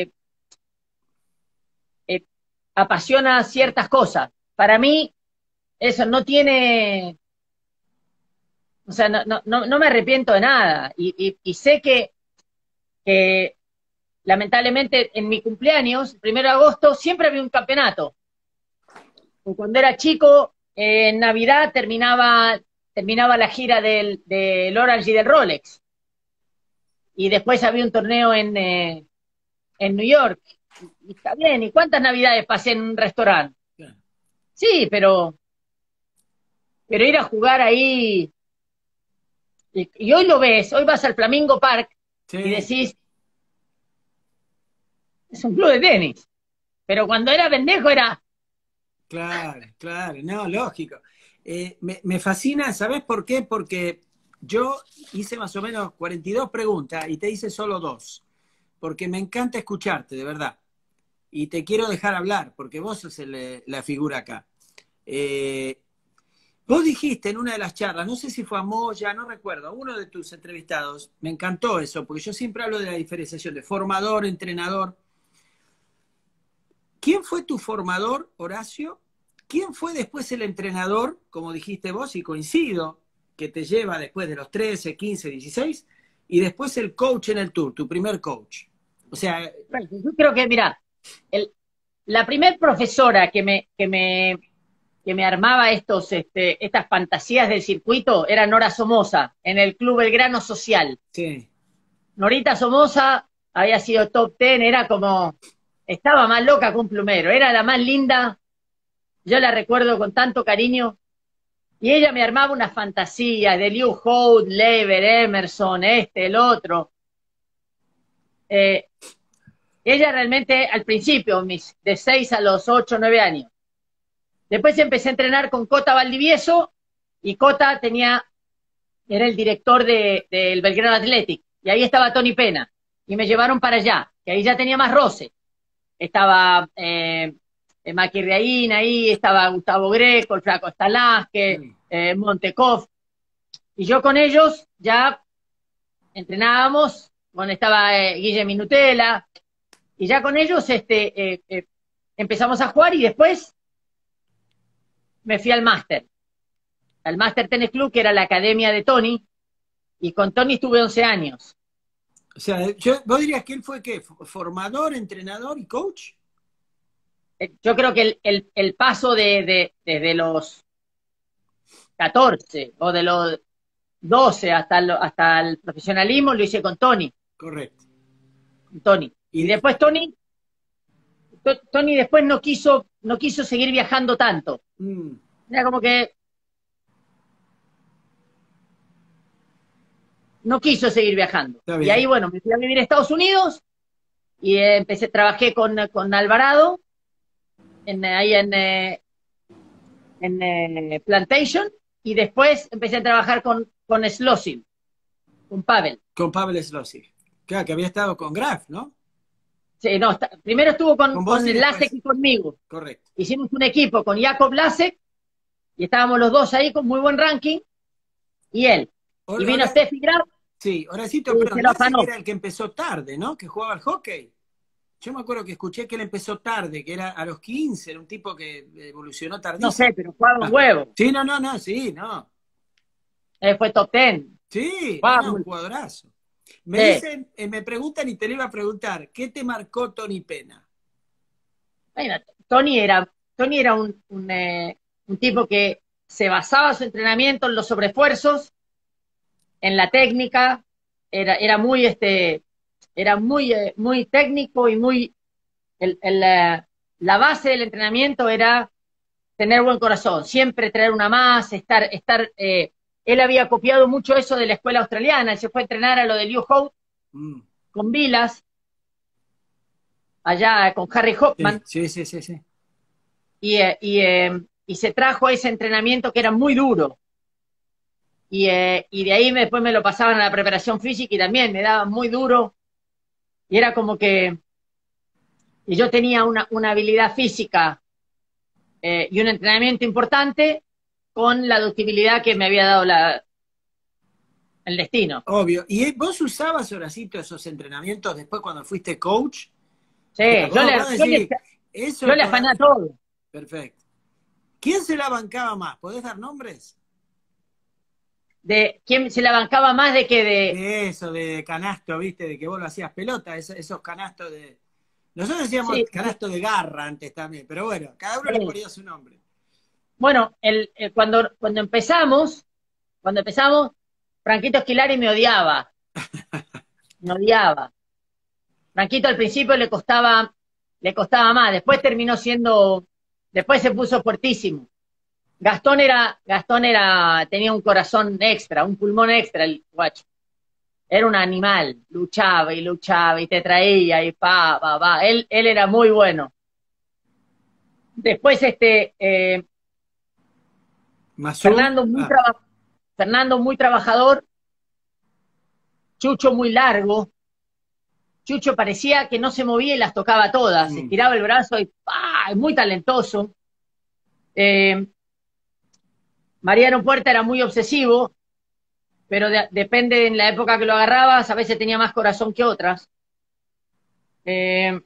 Speaker 2: eh, apasiona ciertas cosas. Para mí, eso no tiene, o sea, no me arrepiento de nada. Y sé que lamentablemente en mi cumpleaños, el 1 de agosto, siempre había un campeonato. Cuando era chico, en Navidad terminaba la gira del Orange y del Rolex. Y después había un torneo en New York. Y está bien, ¿y cuántas Navidades pasé en un restaurante?
Speaker 1: Claro.
Speaker 2: Sí, pero ir a jugar ahí, y hoy lo ves, hoy vas al Flamingo Park y
Speaker 1: Sí,
Speaker 2: decís, es un club de tenis. Pero cuando era pendejo era,
Speaker 1: claro, claro, no, lógico. Me fascina, ¿sabés por qué? Porque yo hice más o menos 42 preguntas y te hice solo dos, porque me encanta escucharte, de verdad. Y te quiero dejar hablar, porque vos sos la figura acá. Eh, Vos dijiste en una de las charlas, no sé si fue a Moya, no recuerdo, a uno de tus entrevistados, me encantó eso, porque yo siempre hablo de la diferenciación de formador, entrenador. ¿Quién fue tu formador, Horacio? ¿Quién fue después el entrenador, como dijiste vos, y coincido, que te lleva después de los 13, 15, 16, y después el coach en el tour, tu primer coach? O sea,
Speaker 2: bueno, yo creo que, mira, la primer profesora que me armaba estas fantasías del circuito era Nora Somoza, en el Club Belgrano Social.
Speaker 1: sí,
Speaker 2: Norita Somoza había sido top 10, era como, estaba más loca que un plumero, era la más linda, yo la recuerdo con tanto cariño, y ella me armaba unas fantasías de Liu Holt, Lever, Emerson, el otro. Eh, Ella realmente, al principio, de 6 a los 8 9 años. Después empecé a entrenar con Cota Valdivieso, y Cota era el director del Belgrano Athletic, y ahí estaba Tony Pena, y me llevaron para allá, que ahí ya tenía más roce. Estaba Maki Riaín ahí, estaba Gustavo Greco, el Flaco Stalasque,
Speaker 1: sí.
Speaker 2: Montekov, y yo con ellos ya entrenábamos, bueno, estaba Guille Minutela, y ya con ellos empezamos a jugar, y después me fui al Máster Tennis Club, que era la academia de Tony, y con Tony estuve 11 años.
Speaker 1: O sea, vos dirías que él fue ¿qué? Formador, entrenador y coach.
Speaker 2: Yo creo que el paso desde los 14 o de los 12 hasta el profesionalismo lo hice con Tony.
Speaker 1: Correcto.
Speaker 2: Con Tony. Y
Speaker 1: Y,
Speaker 2: después Tony después no quiso seguir viajando tanto.
Speaker 1: mm,
Speaker 2: Era como que no quiso seguir viajando.
Speaker 1: está
Speaker 2: Y ahí,
Speaker 1: bien.
Speaker 2: bueno, me fui a vivir a Estados Unidos, y trabajé con Alvarado, ahí en Plantation, y después empecé a trabajar con Slossin, con Pavel.
Speaker 1: Con Pavel Slosik. Claro, que había estado con Graf, ¿no?
Speaker 2: Sí, no, primero estuvo
Speaker 1: Con vos
Speaker 2: con
Speaker 1: y
Speaker 2: Lasek
Speaker 1: después.
Speaker 2: y conmigo.
Speaker 1: Correcto.
Speaker 2: Hicimos un equipo con Jakob Lasek, y estábamos los dos ahí con muy buen ranking, y él. Y vino
Speaker 1: Ahora,
Speaker 2: Steffi Graf
Speaker 1: sí, Horacito,
Speaker 2: y se
Speaker 1: perdón,
Speaker 2: lo
Speaker 1: Lasek
Speaker 2: afanó.
Speaker 1: era el que empezó tarde, ¿no? Que jugaba al hockey. Yo me acuerdo que escuché que él empezó tarde, que era a los 15, era un tipo que evolucionó
Speaker 2: No
Speaker 1: tardísimo.
Speaker 2: sé, pero jugaba un
Speaker 1: Ah,
Speaker 2: huevo.
Speaker 1: sí, no, sí, no.
Speaker 2: Fue top 10.
Speaker 1: Sí,
Speaker 2: Jugaba
Speaker 1: no, un
Speaker 2: muy-
Speaker 1: jugadorazo. Me
Speaker 2: sí.
Speaker 1: dicen, me preguntan y te lo iba a preguntar, ¿qué te marcó Tony Pena?
Speaker 2: Bueno, Tony era un tipo que se basaba su entrenamiento en los sobreesfuerzos, en la técnica, era muy técnico y la base del entrenamiento era tener buen corazón, siempre traer una más, él había copiado mucho eso de la escuela australiana, él se fue a entrenar a lo de Liu Holt
Speaker 1: Mm,
Speaker 2: con Vilas, allá con Harry
Speaker 1: sí,
Speaker 2: Hoffman,
Speaker 1: sí.
Speaker 2: y se trajo ese entrenamiento que era muy duro. Y de ahí después me lo pasaban a la preparación física y también me daba muy duro. Y era como que y yo tenía una habilidad física y un entrenamiento importante con la ductibilidad que me había dado el destino.
Speaker 1: Obvio. ¿Y vos usabas, Horacito, esos entrenamientos después cuando fuiste coach?
Speaker 2: Sí,
Speaker 1: O sea,
Speaker 2: yo le,
Speaker 1: vos
Speaker 2: yo le,
Speaker 1: decís,
Speaker 2: yo
Speaker 1: eso
Speaker 2: le afané a
Speaker 1: todavía.
Speaker 2: todo.
Speaker 1: Perfecto. ¿Quién se la bancaba más? ¿Podés dar nombres?
Speaker 2: De quién se la bancaba más de que
Speaker 1: De eso, de canasto, ¿viste? De que vos lo hacías pelota, esos canastos de. Nosotros decíamos
Speaker 2: sí,
Speaker 1: canasto de garra antes también, pero bueno, cada uno le
Speaker 2: sí.
Speaker 1: ponía su nombre.
Speaker 2: Bueno, cuando empezamos, Franquito Esquilari me odiaba. Franquito al principio le costaba más, después se puso fuertísimo. Tenía un corazón extra, un pulmón extra el guacho. Era un animal, luchaba y te traía y pa. Él era muy bueno. Después
Speaker 1: Masú,
Speaker 2: Fernando Fernando muy trabajador, Chucho muy largo. Chucho parecía que no se movía y las tocaba todas,
Speaker 1: mm,
Speaker 2: estiraba el brazo y ¡pah! Muy talentoso. Eh, Mariano Puerta era muy obsesivo, pero depende en la época que lo agarrabas, a veces tenía más corazón que otras. Eh,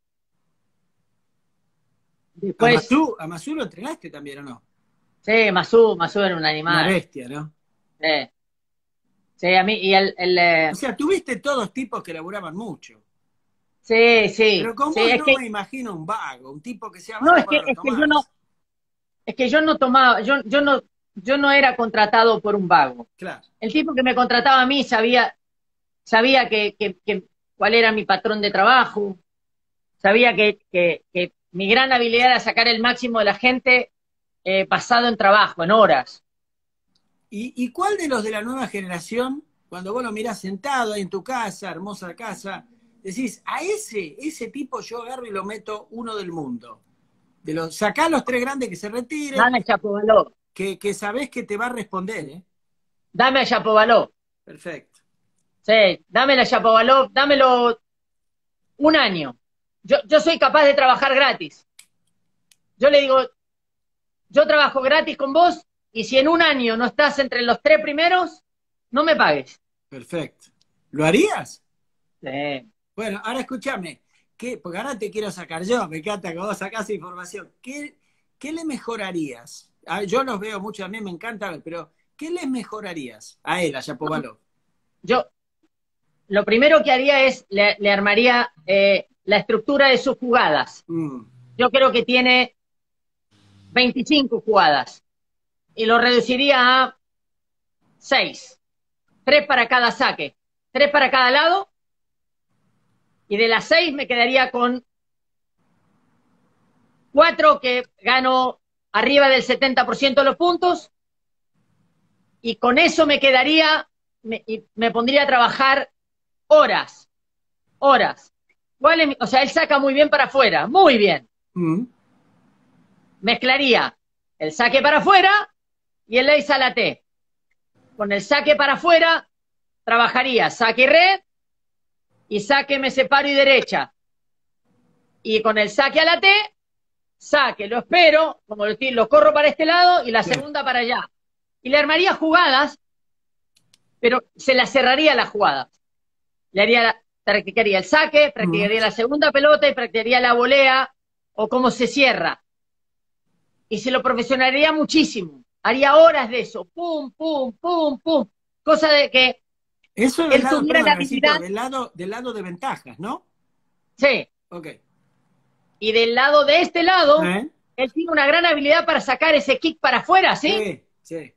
Speaker 2: Después,
Speaker 1: A Masú lo entrenaste también, ¿o no?
Speaker 2: sí, Masú era un
Speaker 1: Una
Speaker 2: animal.
Speaker 1: bestia, ¿no?
Speaker 2: Sí, sí, a mí,
Speaker 1: O sea, tuviste todos tipos que laburaban mucho.
Speaker 2: sí, sí,
Speaker 1: Pero con
Speaker 2: sí,
Speaker 1: vos no me imagino un vago, un tipo que sea
Speaker 2: no,
Speaker 1: vago para los tomates.
Speaker 2: es que yo no tomaba, yo no era contratado por un vago.
Speaker 1: Claro.
Speaker 2: El tipo que me contrataba a mí sabía cuál era mi patrón de trabajo, sabía que mi gran habilidad era sacar el máximo de la gente basado en trabajo, en horas.
Speaker 1: ¿Y cuál de los de la nueva generación, cuando vos lo mirás sentado ahí en tu casa, hermosa casa, decís, a ese tipo yo agarro y lo meto uno del mundo? Sacá los tres grandes que se retiren,
Speaker 2: Dame a Chapovalov,
Speaker 1: que sabés que te va a responder, ¿eh?
Speaker 2: dame a Chapovalov,
Speaker 1: Perfecto.
Speaker 2: sí, dame a Chapovalov, dámelo un año. Yo soy capaz de trabajar gratis. Yo le digo, yo trabajo gratis con vos y si en un año no estás entre los tres primeros, no me pagues.
Speaker 1: Perfecto. ¿Lo harías?
Speaker 2: Sí.
Speaker 1: Bueno, ahora escúchame, porque ahora te quiero sacar yo, me encanta que vos sacás información. ¿Qué le mejorarías? Yo los veo mucho, a mí me encanta ver, pero ¿qué le mejorarías a él, a Shapovalov?
Speaker 2: Yo lo primero que haría es, le armaría la estructura de sus jugadas.
Speaker 1: Mm,
Speaker 2: Yo creo que tiene 25 jugadas y lo reduciría a 6. 3 para cada saque, 3 para cada lado, y de las 6 me quedaría con 4 que gano arriba del 70% de los puntos, y con eso me quedaría, me pondría a trabajar horas. O sea, él saca muy bien para afuera, muy bien.
Speaker 1: Mm.
Speaker 2: Mezclaría el saque para afuera y el ace a la T. Con el saque para afuera, trabajaría saque y red y saque, me separo y derecha. Y con el saque a la T, saque, lo espero, como lo corro para este lado y la segunda para allá. Y le armaría jugadas, pero se la cerraría la jugada. Practicaría el saque, practicaría la segunda pelota y practicaría la volea o cómo se cierra. Y se lo profesionalizaría muchísimo. Haría horas de eso. Pum, pum, pum, pum. Cosa de que
Speaker 1: eso del
Speaker 2: él
Speaker 1: lado,
Speaker 2: tuviera
Speaker 1: perdón,
Speaker 2: la habilidad.
Speaker 1: del lado de ventajas, ¿no?
Speaker 2: Sí.
Speaker 1: Ok.
Speaker 2: Y del lado de este lado, él tiene una gran habilidad para sacar ese kick para afuera, ¿sí?
Speaker 1: Sí, sí.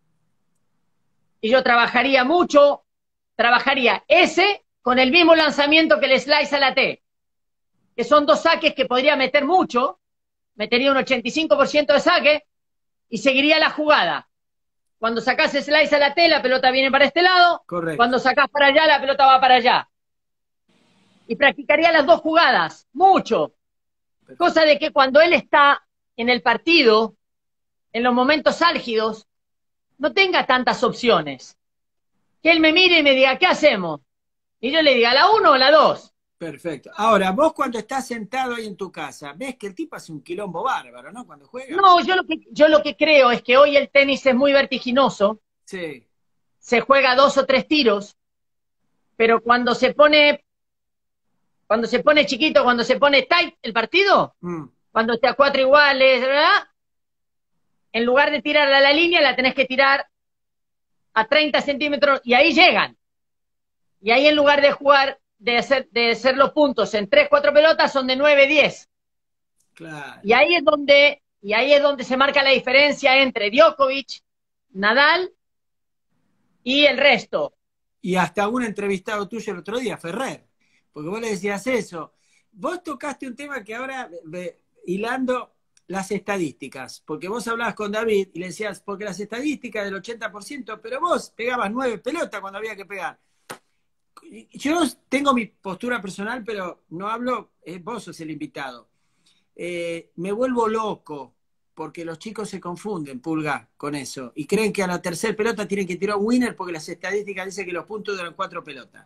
Speaker 2: Y yo trabajaría mucho, trabajaría ese con el mismo lanzamiento que el slice a la T, que son dos saques que podría meter mucho, metería un 85% de saque y seguiría la jugada. Cuando sacás slice a la T, la pelota viene para este lado.
Speaker 1: Correcto.
Speaker 2: Cuando sacás para allá, la pelota va para allá. Y practicaría las dos jugadas, mucho. Perfecto. Cosa de que cuando él está en el partido, en los momentos álgidos, no tenga tantas opciones. Que él me mire y me diga, ¿qué hacemos? Y yo le diga, ¿la 1 o la 2?
Speaker 1: Perfecto. Ahora, vos cuando estás sentado ahí en tu casa, ves que el tipo hace un quilombo bárbaro, ¿no? Cuando juega.
Speaker 2: No, yo lo que creo es que hoy el tenis es muy vertiginoso.
Speaker 1: Sí.
Speaker 2: Se juega 2 o 3 tiros, pero cuando se pone chiquito, cuando se pone tight el partido, cuando está a 4 iguales, ¿verdad? En lugar de tirarla a la línea, la tenés que tirar a 30 centímetros y ahí llegan. Y ahí en lugar de jugar, de hacer los puntos en 3, 4 pelotas, son de 9, 10.
Speaker 1: Claro.
Speaker 2: Y ahí es donde se marca la diferencia entre Djokovic, Nadal y el resto.
Speaker 1: Y hasta un entrevistado tuyo el otro día, Ferrer, porque vos le decías eso. Vos tocaste un tema que ahora, hilando las estadísticas, porque vos hablabas con David y le decías, porque las estadísticas del 80%, pero vos pegabas 9 pelotas cuando había que pegar. Yo tengo mi postura personal, pero no hablo, vos sos el invitado. Me vuelvo loco porque los chicos se confunden, Pulga, con eso, y creen que a la tercera pelota tienen que tirar un winner porque las estadísticas dicen que los puntos duran 4 pelotas.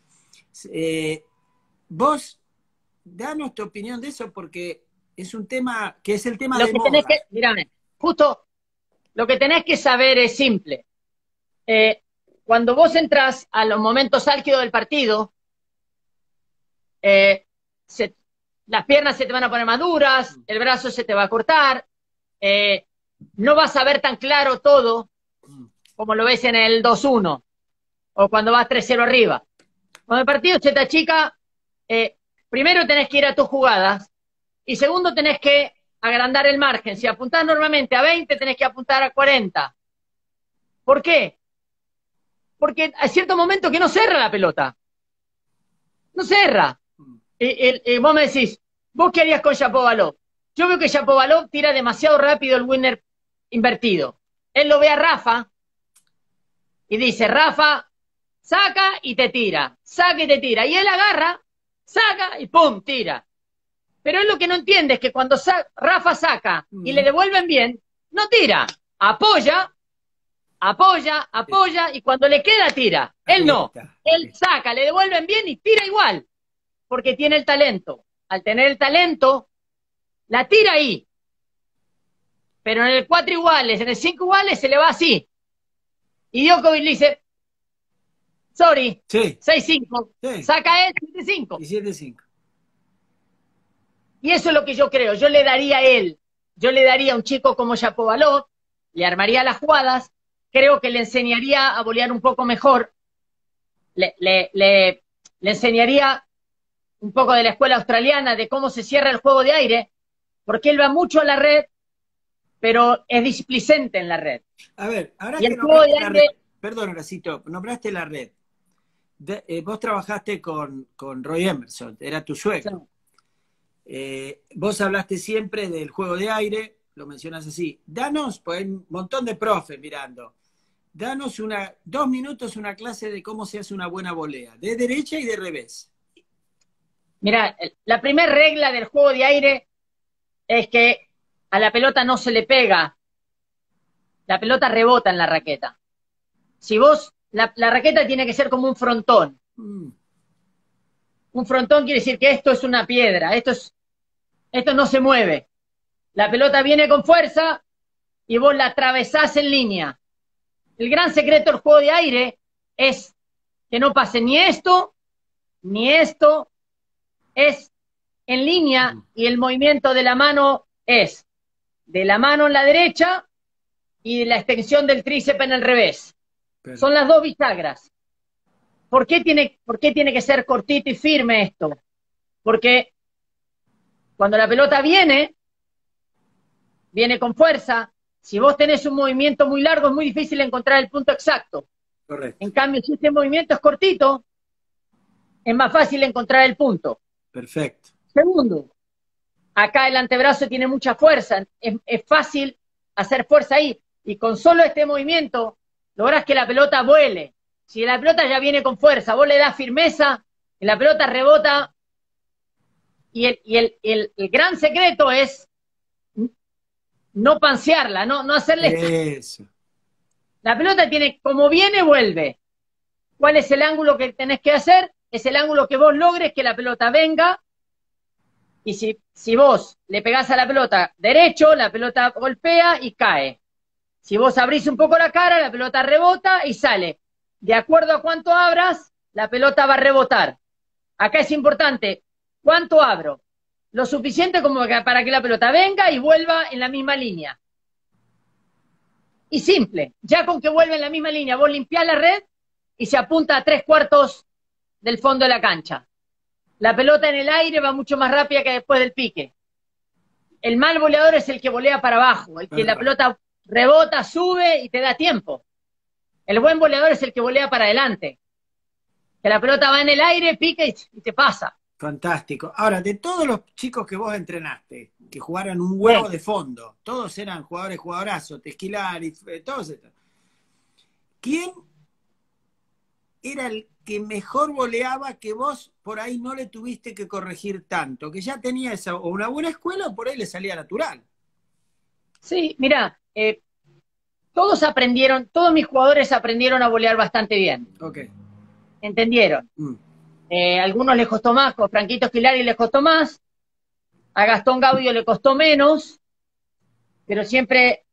Speaker 1: Vos, danos tu opinión de eso porque es un tema que es el tema de moda.
Speaker 2: Mírame, justo lo que tenés que saber es simple. Cuando vos entras a los momentos álgidos del partido, las piernas se te van a poner más duras, el brazo se te va a cortar, no vas a ver tan claro todo como lo ves en el 2-1 o cuando vas 3-0 arriba. Cuando el partido se te achica, primero tenés que ir a tus jugadas y segundo tenés que agrandar el margen. Si apuntás normalmente a 20, tenés que apuntar a 40. ¿Por qué? Porque hay cierto momento que no cerra la pelota. No cerra. Vos me decís, ¿vos qué harías con Shapovalov? Yo veo que Shapovalov tira demasiado rápido el winner invertido. Él lo ve a Rafa y dice, Rafa, saca y te tira. Saca y te tira. Y él agarra, saca y ¡pum! Tira. Pero él lo que no entiende es que cuando Rafa saca y le devuelven bien, no tira. Apoya, y cuando le queda tira. Él no. Él saca, le devuelven bien y tira igual. Porque tiene el talento. Al tener el talento, la tira ahí. Pero en el 4 iguales, en el 5 iguales, se le va así. Y Djokovic le dice, sorry,
Speaker 1: sí.
Speaker 2: 6-5. Sí. Saca él, 7-5.
Speaker 1: Y 7-5.
Speaker 2: Y eso es lo que yo creo. Yo le daría a él, yo le daría a un chico como Shapovalov, le armaría las jugadas, creo que le enseñaría a volear un poco mejor, le enseñaría un poco de la escuela australiana, de cómo se cierra el juego de aire, porque él va mucho a la red, pero es displicente en la red.
Speaker 1: A ver, ahora
Speaker 2: y
Speaker 1: que nombraste la red, perdón, Horacito, nombraste la red. Vos trabajaste con Roy Emerson, era tu suegro. Sí. Vos hablaste siempre del juego de aire, lo mencionas así. Danos, pues hay un montón de profes mirando, danos 2 minutos una clase de cómo se hace una buena volea, de derecha y de revés.
Speaker 2: Mira, la primera regla del juego de aire es que a la pelota no se le pega, la pelota rebota en la raqueta. Si vos, la raqueta tiene que ser como un frontón. Un frontón quiere decir que esto es una piedra, esto no se mueve. La pelota viene con fuerza y vos la atravesás en línea. El gran secreto del juego de aire es que no pase ni esto, es en línea y el movimiento de la mano es de la mano en la derecha y de la extensión del tríceps en el revés.
Speaker 1: Pero,
Speaker 2: Son las dos bisagras. ¿Por qué tiene que ser cortito y firme esto? Porque cuando la pelota viene con fuerza. Si vos tenés un movimiento muy largo, es muy difícil encontrar el punto exacto.
Speaker 1: correcto.
Speaker 2: En cambio, si este movimiento es cortito, es más fácil encontrar el punto.
Speaker 1: Perfecto.
Speaker 2: Segundo, acá el antebrazo tiene mucha fuerza, es fácil hacer fuerza ahí. Y con solo este movimiento, lográs que la pelota vuele. Si la pelota ya viene con fuerza, vos le das firmeza, y la pelota rebota. Y el gran secreto es no pansearla, no hacerle...
Speaker 1: Eso.
Speaker 2: La pelota tiene, como viene, vuelve. ¿Cuál es el ángulo que tenés que hacer? Es el ángulo que vos logres que la pelota venga. Y si vos le pegás a la pelota derecho, la pelota golpea y cae. Si vos abrís un poco la cara, la pelota rebota y sale. De acuerdo a cuánto abras, la pelota va a rebotar. Acá es importante, ¿cuánto abro? Lo suficiente como para que la pelota venga y vuelva en la misma línea. Y simple, ya con que vuelva en la misma línea, vos limpiás la red y se apunta a 3/4 del fondo de la cancha. La pelota en el aire va mucho más rápida que después del pique. El mal voleador es el que volea para abajo, el que la pelota rebota, sube y te da tiempo. El buen voleador es el que volea para adelante. Que la pelota va en el aire, pica y te pasa.
Speaker 1: Fantástico. Ahora, de todos los chicos que vos entrenaste, que jugaron un huevo de fondo, todos eran jugadores, jugadorazos, Tesquilari, todos estos. ¿Quién era el que mejor voleaba que vos por ahí no le tuviste que corregir tanto? Que ya tenía esa, o una buena escuela o por ahí le salía natural.
Speaker 2: Sí, mira, todos mis jugadores aprendieron a volear bastante bien.
Speaker 1: Ok.
Speaker 2: ¿Entendieron? Algunos les costó más, con Franquito Esquilari les costó más, a Gastón Gaudio le costó menos, pero siempre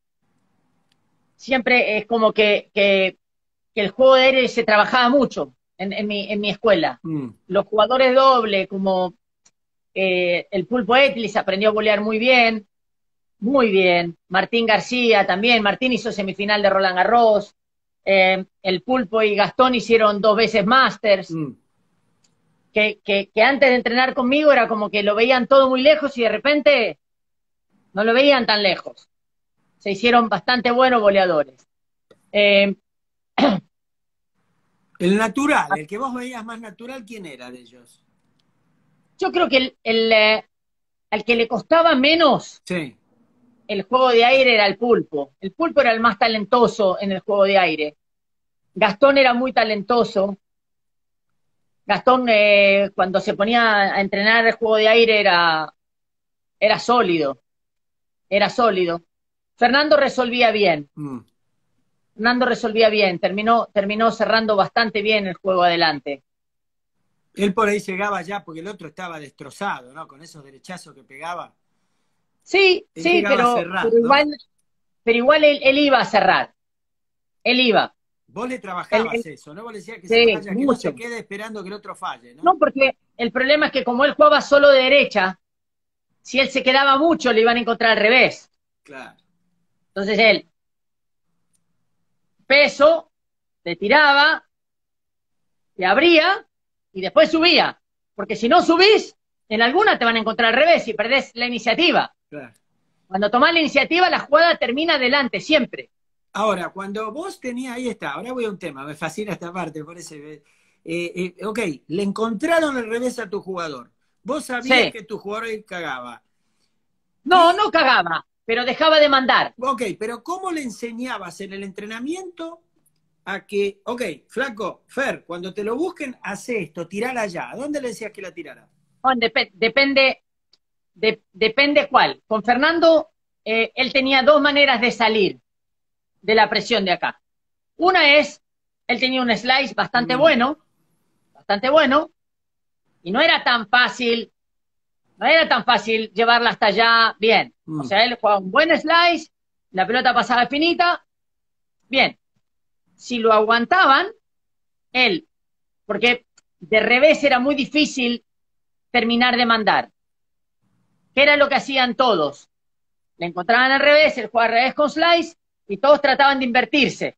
Speaker 2: es como que el juego de aire se trabajaba mucho en mi escuela. Los jugadores doble, como el Pulpo Etlis aprendió a volear muy bien. Martín García también, Martín hizo semifinal de Roland Garros. El Pulpo y Gastón hicieron 2 veces Masters. Que antes de entrenar conmigo era como que lo veían todo muy lejos y de repente no lo veían tan lejos. Se hicieron bastante buenos voleadores.
Speaker 1: El natural, el que vos veías más natural, ¿quién era de ellos?
Speaker 2: Yo creo que al que le costaba menos el juego de aire era el Pulpo. El Pulpo era el más talentoso en el juego de aire. Gastón era muy talentoso. Gastón, cuando se ponía a entrenar el juego de aire, era sólido. Fernando resolvía bien. Terminó cerrando bastante bien el juego adelante.
Speaker 1: Él por ahí llegaba ya, porque el otro estaba destrozado, ¿no? Con esos derechazos que pegaba.
Speaker 2: Sí, pero igual él iba a cerrar. Él iba.
Speaker 1: Vos le trabajabas eso, ¿no? Vos le decías que se vaya, que no se quede esperando que el otro falle, ¿no?
Speaker 2: No, porque el problema es que como él jugaba solo de derecha, si él se quedaba mucho, le iban a encontrar al revés.
Speaker 1: Claro.
Speaker 2: Entonces él, peso, te tiraba, te abría y después subía. Porque si no subís, en alguna te van a encontrar al revés y perdés la iniciativa. Claro. Cuando tomás la iniciativa, la jugada termina adelante, siempre.
Speaker 1: Ahora, cuando vos tenías, ahí está, ahora voy a un tema, me fascina esta parte, por eso, ok, le encontraron el revés a tu jugador. Vos sabías que tu jugador cagaba.
Speaker 2: No cagaba, pero dejaba de mandar.
Speaker 1: Ok, pero ¿cómo le enseñabas en el entrenamiento a que, ok, flaco, Fer, cuando te lo busquen, hace esto, tirala allá? ¿A dónde le decías que la tirara?
Speaker 2: Bueno, depende cuál. Con Fernando, él tenía dos maneras de salir de la presión de acá. Una es, él tenía un slice bastante bueno, y no era tan fácil llevarla hasta allá bien. O sea, él jugaba un buen slice, la pelota pasaba finita, bien. Si lo aguantaban, él, porque de revés era muy difícil terminar de mandar. ¿Qué era lo que hacían todos? Le encontraban al revés, él jugaba al revés con slice, y todos trataban de invertirse.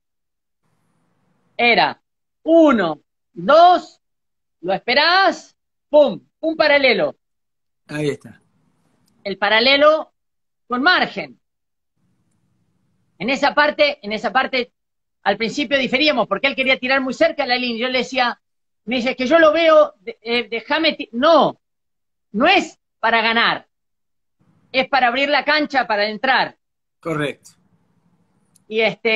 Speaker 2: Era 1, 2, lo esperás, ¡pum! Un paralelo.
Speaker 1: Ahí está.
Speaker 2: El paralelo con margen. En esa parte, al principio diferíamos, porque él quería tirar muy cerca de la línea. Yo le decía, me dice, que yo lo veo, déjame. No es para ganar, es para abrir la cancha, para entrar.
Speaker 1: Correcto.
Speaker 2: Y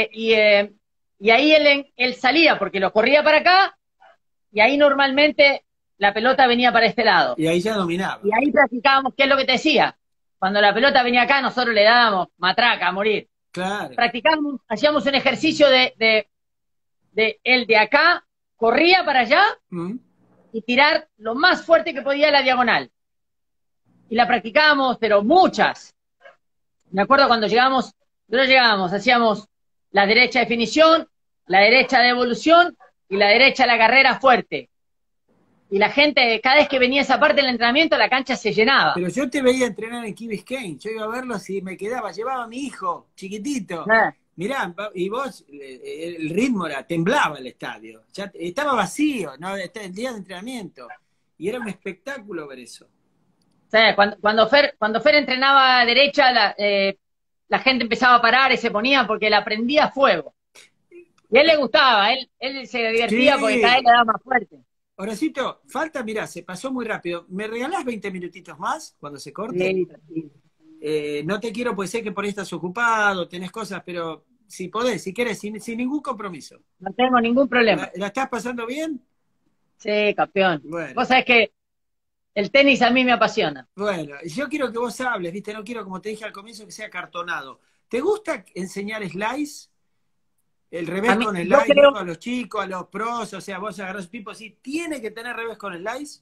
Speaker 2: ahí él salía, porque lo corría para acá, y ahí normalmente la pelota venía para este lado.
Speaker 1: Y ahí ya dominaba.
Speaker 2: Y ahí practicábamos, ¿qué es lo que te decía? Cuando la pelota venía acá, nosotros le dábamos matraca a morir.
Speaker 1: Claro.
Speaker 2: Practicábamos, hacíamos un ejercicio de él de acá, corría para allá y tirar lo más fuerte que podía a la diagonal. Y la practicábamos, pero muchas. Me acuerdo cuando nosotros llegábamos, hacíamos la derecha de definición, la derecha de evolución y la derecha de la carrera fuerte. Y la gente, cada vez que venía esa parte del entrenamiento, la cancha se llenaba.
Speaker 1: Pero yo te veía entrenar en Key Biscayne, yo iba a verlo y me quedaba, llevaba a mi hijo, chiquitito. Mirá, y vos, el ritmo temblaba el estadio, ya estaba vacío, ¿no? El día de entrenamiento, y era un espectáculo ver eso.
Speaker 2: Sí, cuando Fer entrenaba a derecha, la gente empezaba a parar y se ponía porque la prendía a fuego. Y a él le gustaba, él se divertía, sí, porque cada vez le daba más fuerte.
Speaker 1: Horacito, falta, mirá, se pasó muy rápido. ¿Me regalás 20 minutitos más cuando se corte? Sí. No te quiero, pues sé que por ahí estás ocupado, tenés cosas, pero si podés, si querés, sin ningún compromiso.
Speaker 2: No tengo ningún problema.
Speaker 1: ¿La estás pasando bien?
Speaker 2: Sí, campeón. Bueno. Vos sabés que el tenis a mí me apasiona.
Speaker 1: Bueno, yo quiero que vos hables, ¿viste? No quiero, como te dije al comienzo, que sea cartonado. ¿Te gusta enseñar slice? El revés con el slice, creo... a los chicos, a los pros, o sea, vos agarrás pipo, ¿sí? ¿Tiene que tener revés con el slice?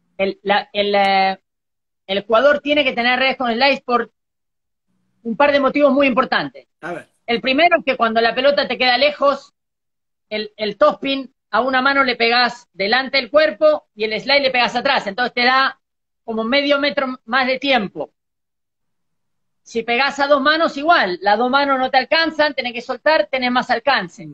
Speaker 2: El jugador tiene que tener revés con el slice por un par de motivos muy importantes.
Speaker 1: A ver.
Speaker 2: El primero es que cuando la pelota te queda lejos, el topspin a una mano le pegás delante del cuerpo y el slide le pegás atrás, entonces te da como medio metro más de tiempo. Si pegás a dos manos, igual, las dos manos no te alcanzan, tenés que soltar, tenés más alcance.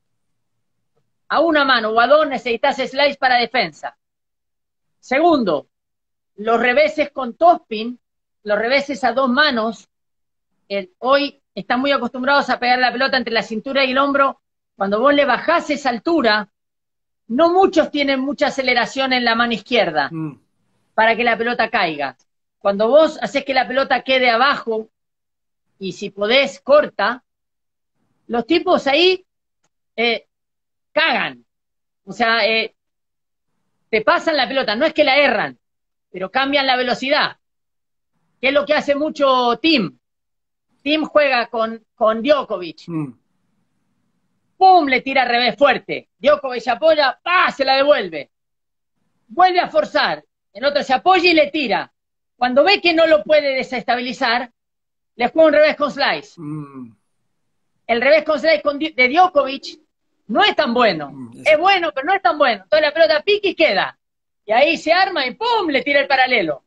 Speaker 2: A una mano o a dos necesitas slice para defensa. Segundo, los reveses con topspin, los reveses a dos manos, hoy están muy acostumbrados a pegar la pelota entre la cintura y el hombro. Cuando vos le bajás esa altura, no muchos tienen mucha aceleración en la mano izquierda para que la pelota caiga. Cuando vos haces que la pelota quede abajo, y si podés, corta, los tipos ahí cagan. O sea, te pasan la pelota, no es que la erran, pero cambian la velocidad. ¿Qué es lo que hace mucho Tim? Tim juega con Djokovic. ¡Pum! Le tira al revés fuerte. Djokovic se apoya, ¡pah! Se la devuelve. Vuelve a forzar. El otro se apoya y le tira. Cuando ve que no lo puede desestabilizar, le juega un revés con slice. El revés con slice de Djokovic no es tan bueno. Es bueno, pero no es tan bueno. Entonces la pelota pica y queda. Y ahí se arma y ¡pum! Le tira el paralelo.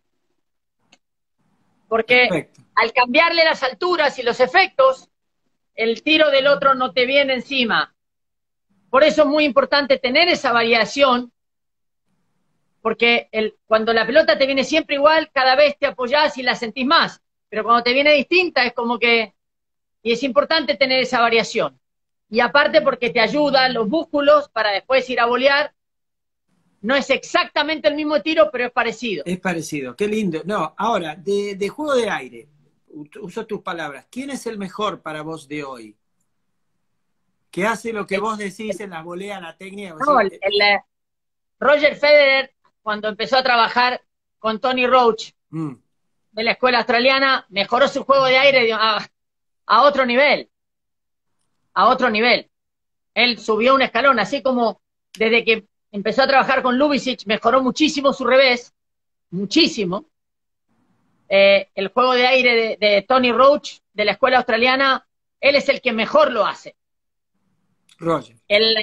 Speaker 2: Porque perfecto, al cambiarle las alturas y los efectos, el tiro del otro no te viene encima. Por eso es muy importante tener esa variación, porque cuando la pelota te viene siempre igual, cada vez te apoyás y la sentís más. Pero cuando te viene distinta es como que... Y es importante tener esa variación. Y aparte porque te ayudan los músculos para después ir a volear. No es exactamente el mismo tiro, pero es parecido.
Speaker 1: Es parecido, qué lindo. No, ahora, de juego de aire, uso tus palabras. ¿Quién es el mejor para vos de hoy? ¿Qué hace lo que vos decís en la volea, la técnica?
Speaker 2: No, Roger Federer, cuando empezó a trabajar con Tony Roach de la escuela australiana, mejoró su juego de aire a otro nivel. A otro nivel. Él subió un escalón, así como desde que empezó a trabajar con Ljubicic, mejoró muchísimo su revés, muchísimo. El juego de aire de Tony Roach, de la escuela australiana, él es el que mejor lo hace.
Speaker 1: Roger.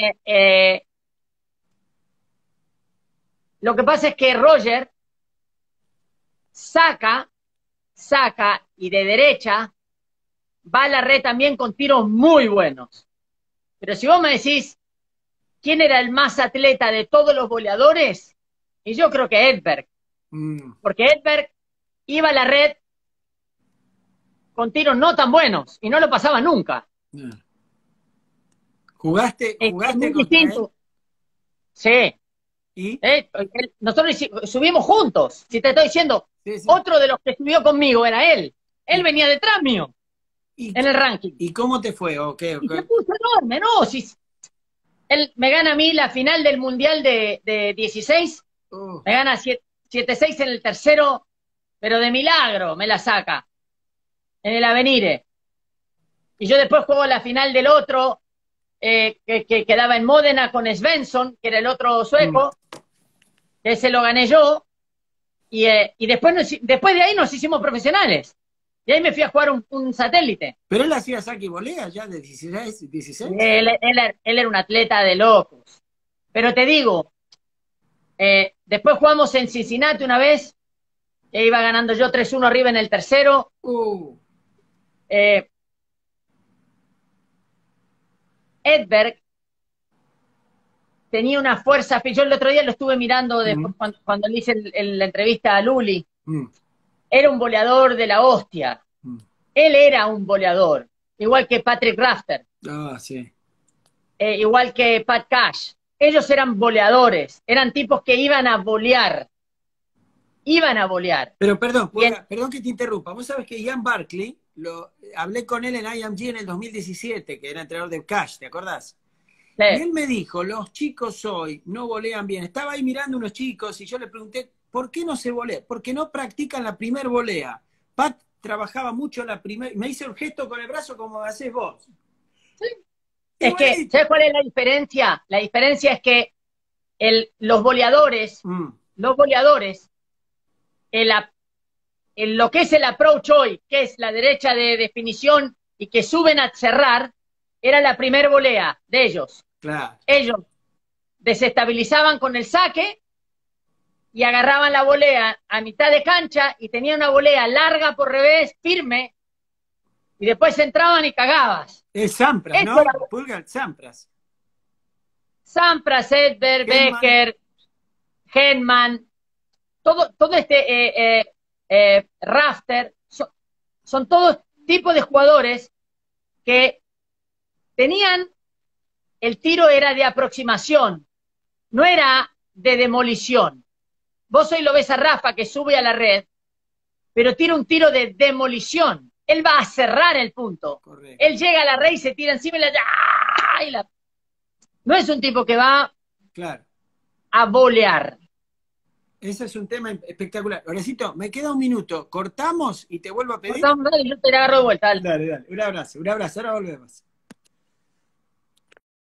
Speaker 2: Lo que pasa es que Roger saca y de derecha va a la red también con tiros muy buenos. Pero si vos me decís quién era el más atleta de todos los voleadores, y yo creo que Edberg. Porque Edberg iba a la red con tiros no tan buenos y no lo pasaba nunca.
Speaker 1: ¿Jugaste contra
Speaker 2: distinto.
Speaker 1: Él?
Speaker 2: Sí.
Speaker 1: ¿Y?
Speaker 2: Nosotros subimos juntos. Si te estoy diciendo, sí. Otro de los que subió conmigo era él. Él venía detrás mío en el ranking.
Speaker 1: ¿Y cómo te fue? Okay.
Speaker 2: Y se puso enorme, ¿no? Si él me gana a mí la final del Mundial de 16, me gana 7-6 en el tercero, pero de milagro me la saca en el Avenire. Y yo después juego la final del otro, que quedaba en Módena con Svensson, que era el otro sueco, que ese lo gané yo, y después de ahí nos hicimos profesionales. Y ahí me fui a jugar un satélite.
Speaker 1: ¿Pero él hacía saque y volea ya de 16?
Speaker 2: Él era un atleta de locos. Pero te digo, después jugamos en Cincinnati una vez, e iba ganando yo 3-1 arriba en el tercero. Edberg tenía una fuerza, yo el otro día lo estuve mirando después, cuando le hice la entrevista a Luli. Era un voleador de la hostia. Él era un voleador, igual que Patrick Rafter.
Speaker 1: Sí.
Speaker 2: Igual que Pat Cash. Ellos eran voleadores, eran tipos que iban a volear.
Speaker 1: Pero perdón que te interrumpa. Vos sabés que Ian Barkley, hablé con él en IMG en el 2017, que era entrenador de Cash, ¿te acordás? Sí. Y él me dijo, los chicos hoy no volean bien. Estaba ahí mirando unos chicos y yo le pregunté, ¿por qué no se volea? Porque no practican la primer volea. Pat trabajaba mucho la primera, me hizo el gesto con el brazo como haces vos.
Speaker 2: Sí. Es que, ¿sabes cuál es la diferencia? La diferencia es que los voleadores, lo que es el approach hoy, que es la derecha de definición y que suben a cerrar, era la primer volea de ellos.
Speaker 1: Claro.
Speaker 2: Ellos desestabilizaban con el saque y agarraban la volea a mitad de cancha y tenían una volea larga por revés, firme, y después entraban y cagabas.
Speaker 1: Es Sampras, ¿no? Pulgar, Sampras.
Speaker 2: Sampras, Edberg, Becker, Henman, todo Rafter, son todos tipos de jugadores que tenían, el tiro era de aproximación, no era de demolición. Vos hoy lo ves a Rafa que sube a la red, pero tira un tiro de demolición. Él va a cerrar el punto. Correcto. Él llega a la red y se tira encima y no es un tipo que va a volear.
Speaker 1: Ese es un tema espectacular. Horecito, me queda un minuto. ¿Cortamos y te vuelvo a pedir?
Speaker 2: Cortamos, dale, yo te la agarro de vuelta. Dale.
Speaker 1: Dale. Un abrazo. Ahora volvemos.